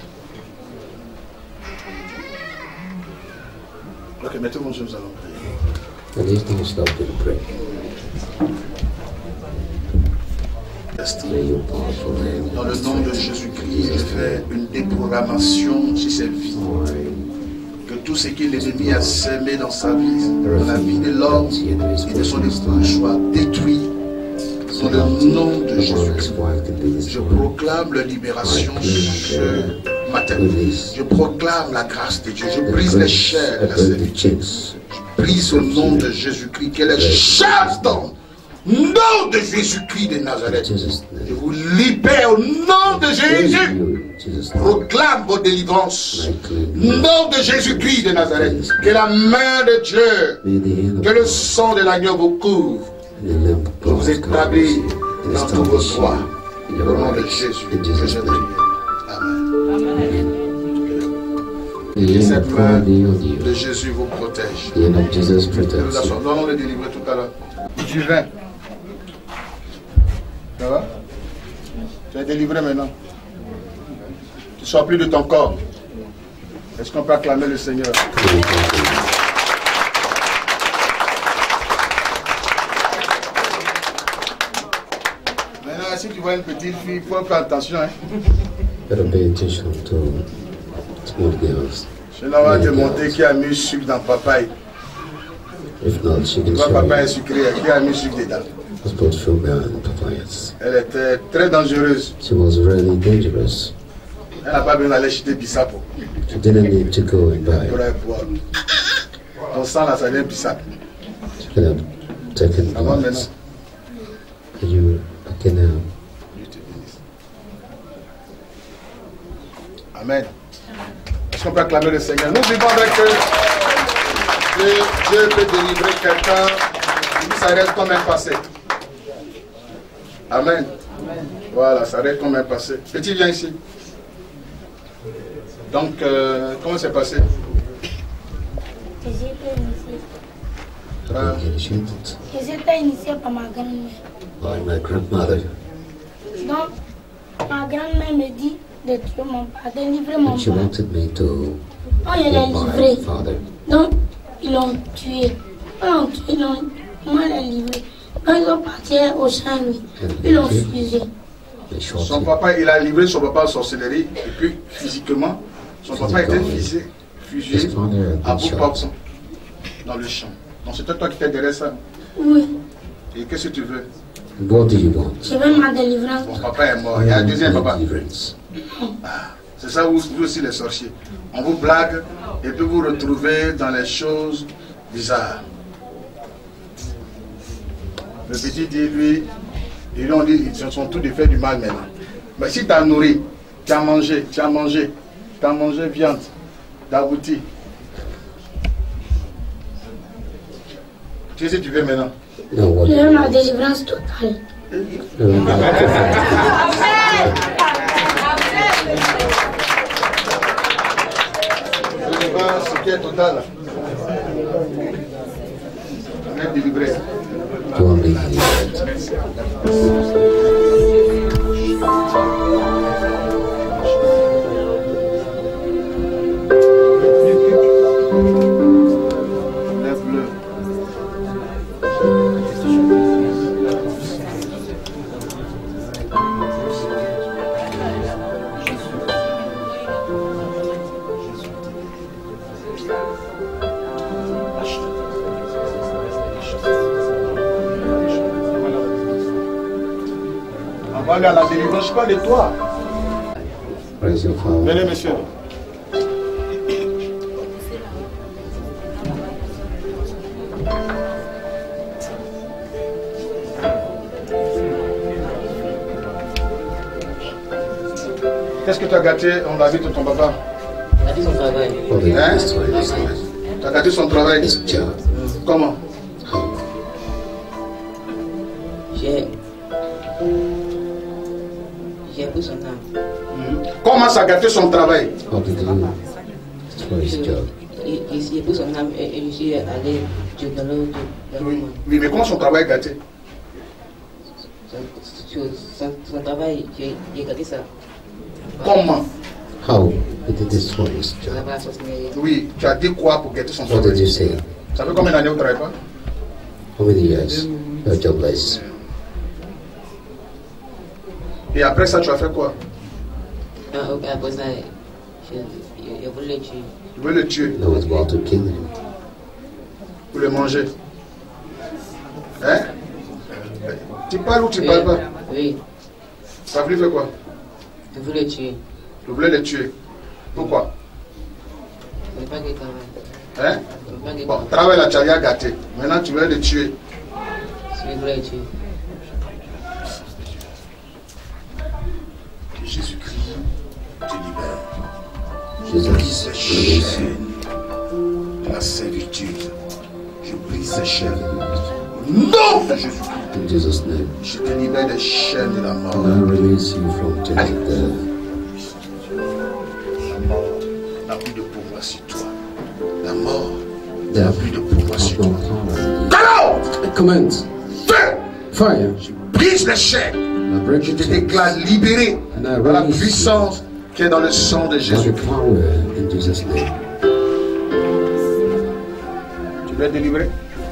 Ok, mais tout le monde, nous allons prier. And these things stop to pray. May you powerful name. Dans le nom de Jésus-Christ, je fais une déprogrammation sur ses vies. Que tout ce que l'ennemi a semé dans sa vie, dans la vie de l'homme et de son esprit, soit détruit. Dans le nom de Jésus-Christ, je proclame la libération ce matin. Je proclame la grâce de Dieu. Je brise les chaînes de la servitude. Je brise au nom de Jésus-Christ que les chaînes tombent. Nom de Jésus-Christ de Nazareth. Je vous libère au nom de Jésus. Proclame vos délivrances. Nom de Jésus-Christ de Nazareth. Que la main de Dieu, que le sang de l'agneau vous couvre. Pour vous établir dans tous vos choix. Au nom de Jésus, que je prie. Amen. Que cette main de Jésus vous protège. Nous allons le délivrer tout à l'heure. Du vin. Ça va? Tu es délivré maintenant. Tu ne sors plus de ton corps. Est-ce qu'on peut acclamer le Seigneur? Maintenant, si tu vois une petite fille, il faut faire attention. Hein? Better pay attention to small girls. Je vais te montrer qui a mis sucre dans papaye. If not, she can Toi, show papaye est you. sucré, qui a mis sucre dedans? Let's put sugar in papayas. Elle était très dangereuse. She was really dangerous. Elle n'a pas besoin d'aller acheter Bissap. She didn't need to go and buy. Ton sang là, ça vient Bissap. She could have taken Avant blood. maintenant. You okay now? Amen. Est-ce qu'on peut acclamer le Seigneur? Nous vivons avec Dieu peut délivrer quelqu'un qui s'arrête comme un passé. Amen. Voilà, ça arrête comme un passé. Petit, viens ici. Donc, comment c'est passé? J'étais initiée par ma grand-mère. By my grandmother. Donc, ma grand-mère me dit de tuer mon père, de livrer mon And she père. wanted me to Oh, il l'a kill my livré. father. Donc, ils l'ont tué. Ils l'ont moi l'a livré. Quand ils sont partis au champ, lui, ils l'ont fusé. They shot Son him. papa, il a livré son papa en sorcellerie. Et puis, physiquement, son papa était fusé His father à had been bout shot. portant dans le champ. Donc, c'était toi qui étais derrière ça. Oui, Et qu'est-ce que tu veux? What do you want? je veux ma délivrance. Mon papa est mort. Il y a un deuxième papa. Deliverance. C'est ça, vous aussi les sorciers. On vous blague et puis vous retrouvez dans les choses bizarres. Le petit dit, lui, ils ont dit, ils sont tous de faire du mal maintenant. Mais si tu as nourri, tu as mangé viande, d'abouti. Tu sais ce que tu veux maintenant? No, what Je do veux you ma want? délivrance totale. Ce qui est total. On est délivré. You want me delivered? Lève-le. On va aller à la délivrance, je parle de toi. Praise your Father. Venez, monsieur. Qu'est-ce que tu as gâté on l'a vu de ton papa? a dit son travail. What did Hein? you destroy this life? Tu as gâté son travail. His job. Comment? How? J'ai pris son âme. Comment ça a gâté son travail? How did you destroy his job? J'ai pris son âme et je suis allé dans le Oui, oui, mais comment son travail est gâté? son travail, j'ai gâté ça. Comment? How did you destroy his Ça job? va à sorcellerie. Oui, tu as dit quoi pour gâter son What did travail? you say? Ça fait combien d'années que tu ne travailles pas? How many years? You're jobless. Et après ça, tu as fait quoi? Après ça, je voulais le tuer. Tu veux le tuer I was about to kill him. pour le manger. Hein? Tu parles ou tu parles pas? Oui, Tu as voulu faire quoi? je voulais le tuer. Tu voulais le tuer. Pourquoi? Je ne veux pas qu'il travaille. Hein? Je ne veux pas qu'il Bon, travaille. travail là, tu as rien gâté. Maintenant, tu veux le tuer. Je voulais le tuer. Que Jésus-Christ te libère. Jesus, Ces release him. chaînes de la servitude. Je brise ces chaînes. Au nom de Jésus-Christ. In Jesus' name. Je te libère des chaînes de la And mort. I release you from chains of death. La mort n'a plus de pouvoir sur toi. La mort n'a Death plus de pouvoir has sur no toi. power. Alors, I command feu! fire. Je brise les chaînes. I break Je the te chains déclare libéré and I par la release you puissance qui est dans le sang de by Jésus. the power in Jesus' name. Tu veux être délivré?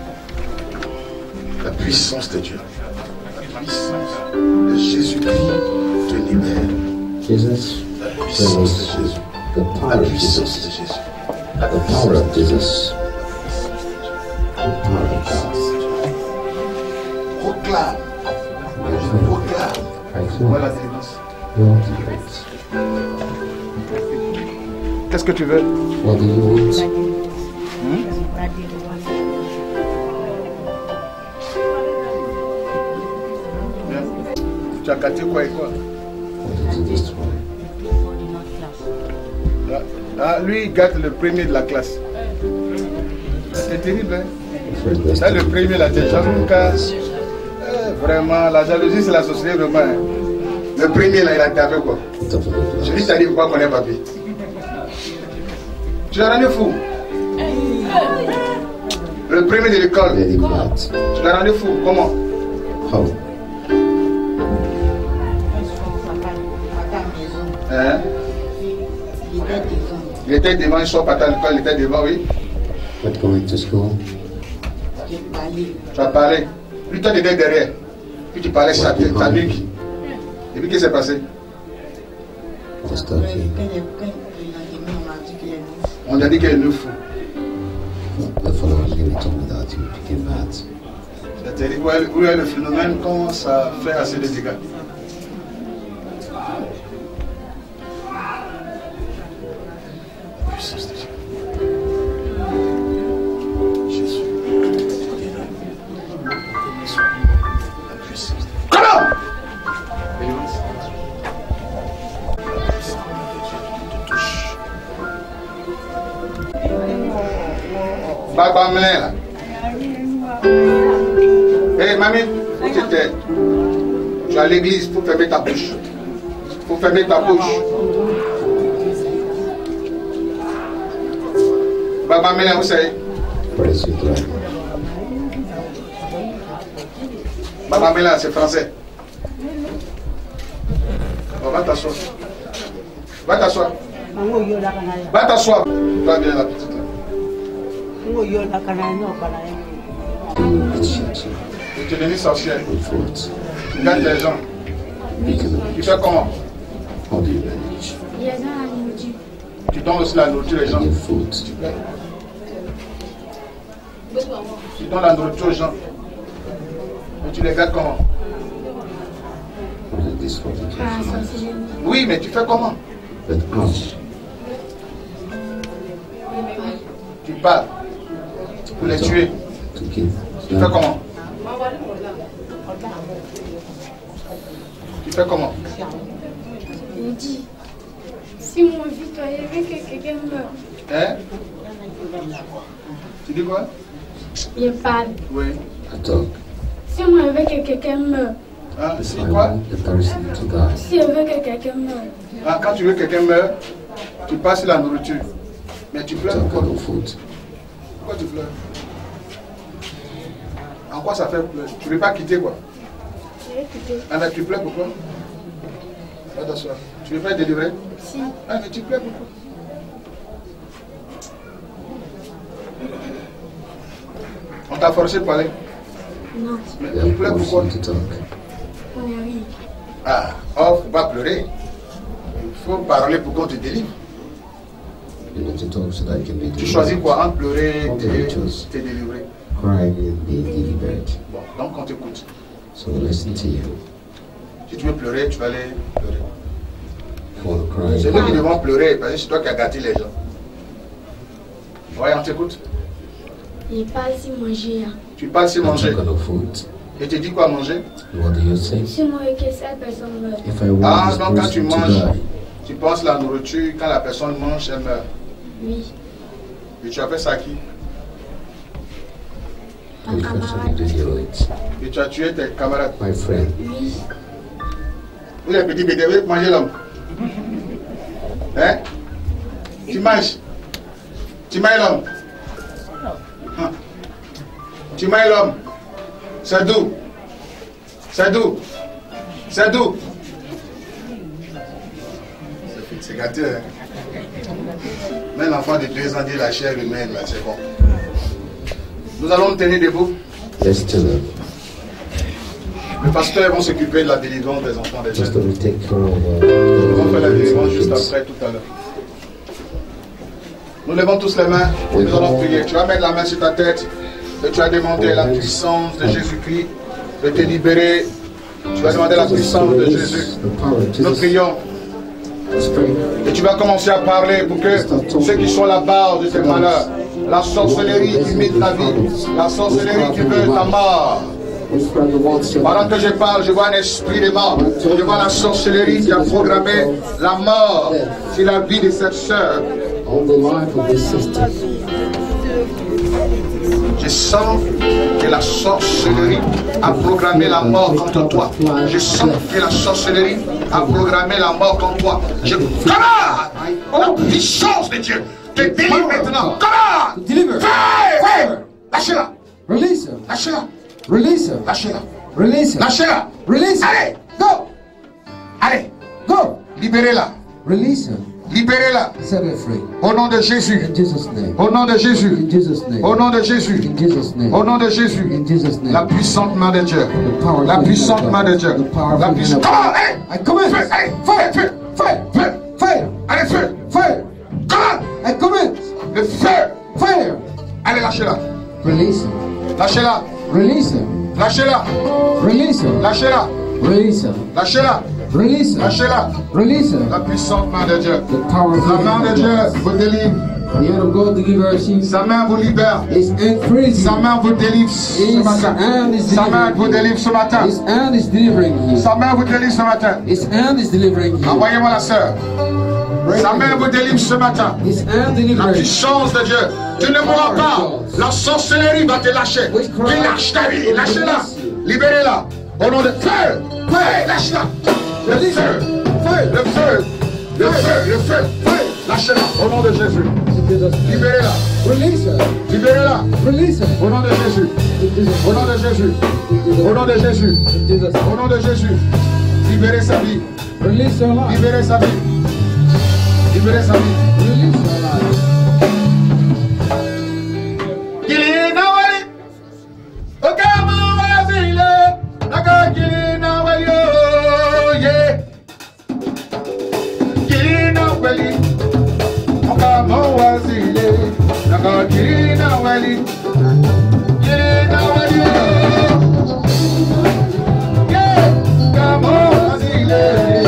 La puissance de Dieu. La puissance de Jésus-Christ te libère. Jesus, La puissance de release you. Jésus. The La power of puissance Jesus. de Jésus. The power of Jesus. The power of God. Proclame. Proclame. Voilà la délivrance. Qu'est-ce que tu veux? What do you want? Tu as gâté quoi et quoi? Ah, lui, il gâte le premier de la classe. C'est terrible, hein? C'est le premier, la jalousie. Vraiment, la jalousie, c'est la société romaine. Le premier, là, il a tapé quoi? Je lui ai dit pourquoi qu'on est papier. Tu l'as rendu fou. Le premier de l'école. Tu l'as rendu fou. Comment? How? Hein? Il était devant, il sort pas à l'école, il était devant, oui. Not going to school. Tu as parlé. Lui, toi, tu étais derrière. Puis tu parlais sa nuque. Et puis, qu'est-ce qui s'est passé? On a dit qu'elle nous fout. The following year, he told me that he became mad. C'est-à-dire, où est le phénomène commence à faire assez de dégâts. Baba Mela. Hé, mamie, où tu étais? Tu es à l'église, il faut fermer ta bouche. Il faut fermer ta bouche. Baba Mela, vous savez? Baba Mela, c'est français. Bon, va t'asseoir. Va t'asseoir. Va t'asseoir. Va bien la petite là. Tu es devenu sorcière. Tu gagnes les gens. Tu fais comment? Tu donnes aussi la nourriture aux gens. Tu donnes la nourriture aux gens. Et tu les gardes comment? Oui, mais tu fais comment? Tu parles. Pour les tuer. Tu fais comment? Tu fais comment? Il dit, si mon vie, toi, il veut que quelqu'un meure. Hein? Tu dis quoi? Il parle. Oui. Si moi, je veux que quelqu'un meure. Ah, c'est quoi? Si je veux que quelqu'un meure. Ah, quand tu veux que quelqu'un meure, tu passes la nourriture. Mais tu pleures pourquoi? Pourquoi tu pleures? En quoi ça fait pleurer? Tu ne veux pas quitter quoi? Je vais quitter. Ah, mais tu pleures pourquoi? Va t'asseoir. Tu veux pas être délivré? Si. Ah, mais tu pleures pourquoi? On t'a forcé de parler? Non. Mais tu pleures pourquoi? On est rien. Ah, oh, faut pas pleurer. Il faut parler pour qu'on te délivre. Tu choisis quoi? Entre pleurer et te délivrer. Bon, donc on t'écoute. Si tu veux pleurer, tu vas aller pleurer. C'est nous qui devons pleurer parce que c'est toi qui as gâté les gens. Ouais, on t'écoute. Il parle si manger. Tu parles si manger. Et tu dis quoi manger? Si moi et que cette personne meurt. Ah, donc quand tu manges, tu penses la nourriture, quand la personne mange, elle meurt. Oui. Et tu as fait ça à qui? Et tu as tué tes camarades? My friend. Oui. Vous les petits bébés, vous mangez l'homme. Hein? Tu manges? Tu manges l'homme? Hein? Tu manges l'homme? C'est doux. C'est doux. C'est doux. C'est gâté, hein? Même l'enfant de 2 ans dit la chair humaine, là, c'est bon. Nous allons nous tenir debout. Let's do it. Les pasteurs vont s'occuper de la délivrance des enfants des Just jeunes. to take care of Ils vont faire la délivrance juste après, tout à l'heure. Nous levons tous les mains et nous allons prier. Tu vas mettre la main sur ta tête et tu vas demander la puissance de Jésus-Christ de te libérer. Tu vas demander la puissance de Jésus. Nous prions. Et tu vas commencer à parler pour que ceux qui sont à la base de ces malheurs, la sorcellerie qui met ta vie, la sorcellerie qui veut ta mort. Pendant que je parle, je vois un esprit de mort. Je vois la sorcellerie qui a programmé la mort sur la vie de cette sœur. Je sens que la sorcellerie a programmé la mort contre toi. Je sens que la sorcellerie a programmé la mort contre toi. Je commande la puissance de Dieu. Te délivre maintenant. Commande. Fire. Lâchez-la. Release her. Lâchez-la. Release her. Lâchez-la. Release her. Lâchez-la. Release her. Allez. Go. Allez. Go. Libérez-la. Release her. Libérez-la. Set her free. Au nom de Jésus. In Jesus' name. Au nom de Jésus. In Jesus' name. Au nom de Jésus. In Jesus' name. Au nom de Jésus. In Jesus' name. La puissante main de Dieu. powerful La puissante hand of main God. de Dieu. The powerful La hand puissante. of Come on, God. hey! I command. Feu, hey! Fire. Feu! Fire. Feu! Fire. Allez, feu! Fire. Come on! I command. Le feu! Fire. Allez, lâchez-la. Release her. Lâchez-la. Release her. Lâchez-la. Release her. Lâchez-la. Release her. Lâchez-la. Release her. Lâchez-la. Release her. La puissante main de Dieu. The powerful La main de hand Dieu of God. vous délivre. The hand of God delivers you. Sa main vous libère. His hand frees Sa you. main vous délivre ce His matin. hand is Sa main vous delivering délivre you. ce matin. His hand is delivering you. Sa main vous délivre ce matin. His hand is delivering you. Envoyez-moi la sœur. Sa main vous délivre ce matin. His hand La delivering you. puissance de Dieu. Tu ne mourras pas. La sorcellerie va te lâcher. Tu lâches ta vie. Lâchez-la. Libérez-la. Au nom de feu. Feu. Lâche-la. Le feu. Feu. Le feu. Le feu. Le feu. Feu. Lâchez-la. Au nom de Jésus. Libérez-la. Release her. Libérez-la. Release her. Au nom de Jésus. Au nom de Jésus. Au nom de Jésus. Au nom de Jésus. Libérez sa vie. Release her life. Libérez sa vie. Libérez sa vie. Release her life. Kilina wali. Okama wazile. Naka kilina wali. Oh yeah. Kilina wali. Okama wazile. Naka kilina wali. Kilina wali. Yeah. Okama wazile.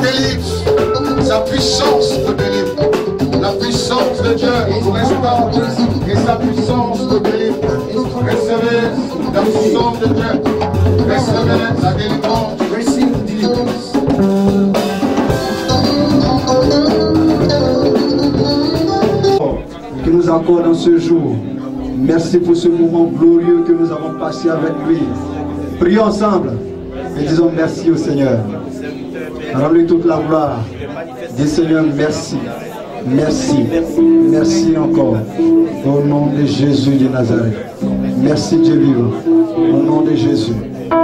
délivre. Sa puissance te délivre. La puissance de Dieu vous restaure et sa puissance te délivre. Recevez la puissance de Dieu. Recevez la délivrance. Receive the deliverance. Que nous accorde en ce jour. Merci pour ce moment glorieux que nous avons passé avec lui. Prions ensemble et disons merci au Seigneur. Rends-lui toute la gloire. Dis Seigneur merci. Merci. Merci encore. Au nom de Jésus de Nazareth. Merci Dieu vivant. Au nom de Jésus.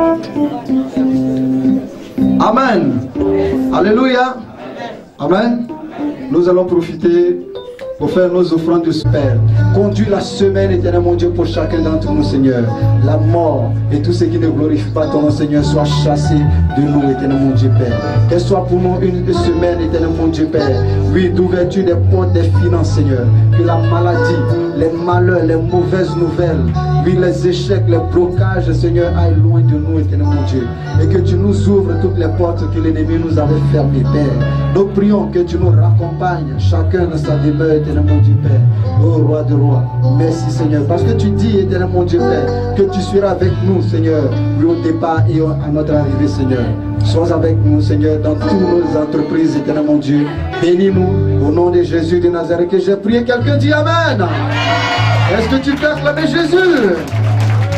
Amen. Alléluia. Amen. Nous allons profiter pour faire nos offrandes de Père. Conduis la semaine, éternel mon Dieu, pour chacun d'entre nous, Seigneur. La mort et tout ce qui ne glorifie pas ton nom, Seigneur, soit chassé de nous, éternel mon Dieu, Père. Qu'elle soit pour nous une semaine, éternel mon Dieu, Père. Oui, d'ouverture des portes des finances, Seigneur. Que la maladie, les malheurs, les mauvaises nouvelles, oui, les échecs, les blocages, Seigneur, aillent loin de nous, éternel mon Dieu. Et que tu nous ouvres toutes les portes que l'ennemi nous avait fermées, Père. Nous prions que tu nous raccompagnes, chacun dans sa demeure, éternel mon Dieu, Père. Ô roi de rois, merci, Seigneur. Parce que tu dis, éternel mon Dieu, Père, que tu seras avec nous, Seigneur, oui, au départ et à notre arrivée, Seigneur. Sois avec nous, Seigneur, dans toutes nos entreprises, éternel mon Dieu. Bénis-nous au nom de Jésus de Nazareth que j'ai prié. Quelqu'un dit Amen. Est-ce que tu peux acclamer Jésus?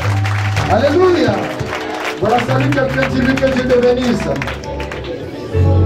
Alléluia. Voilà, salut quelqu'un, dis-lui que Dieu te bénisse.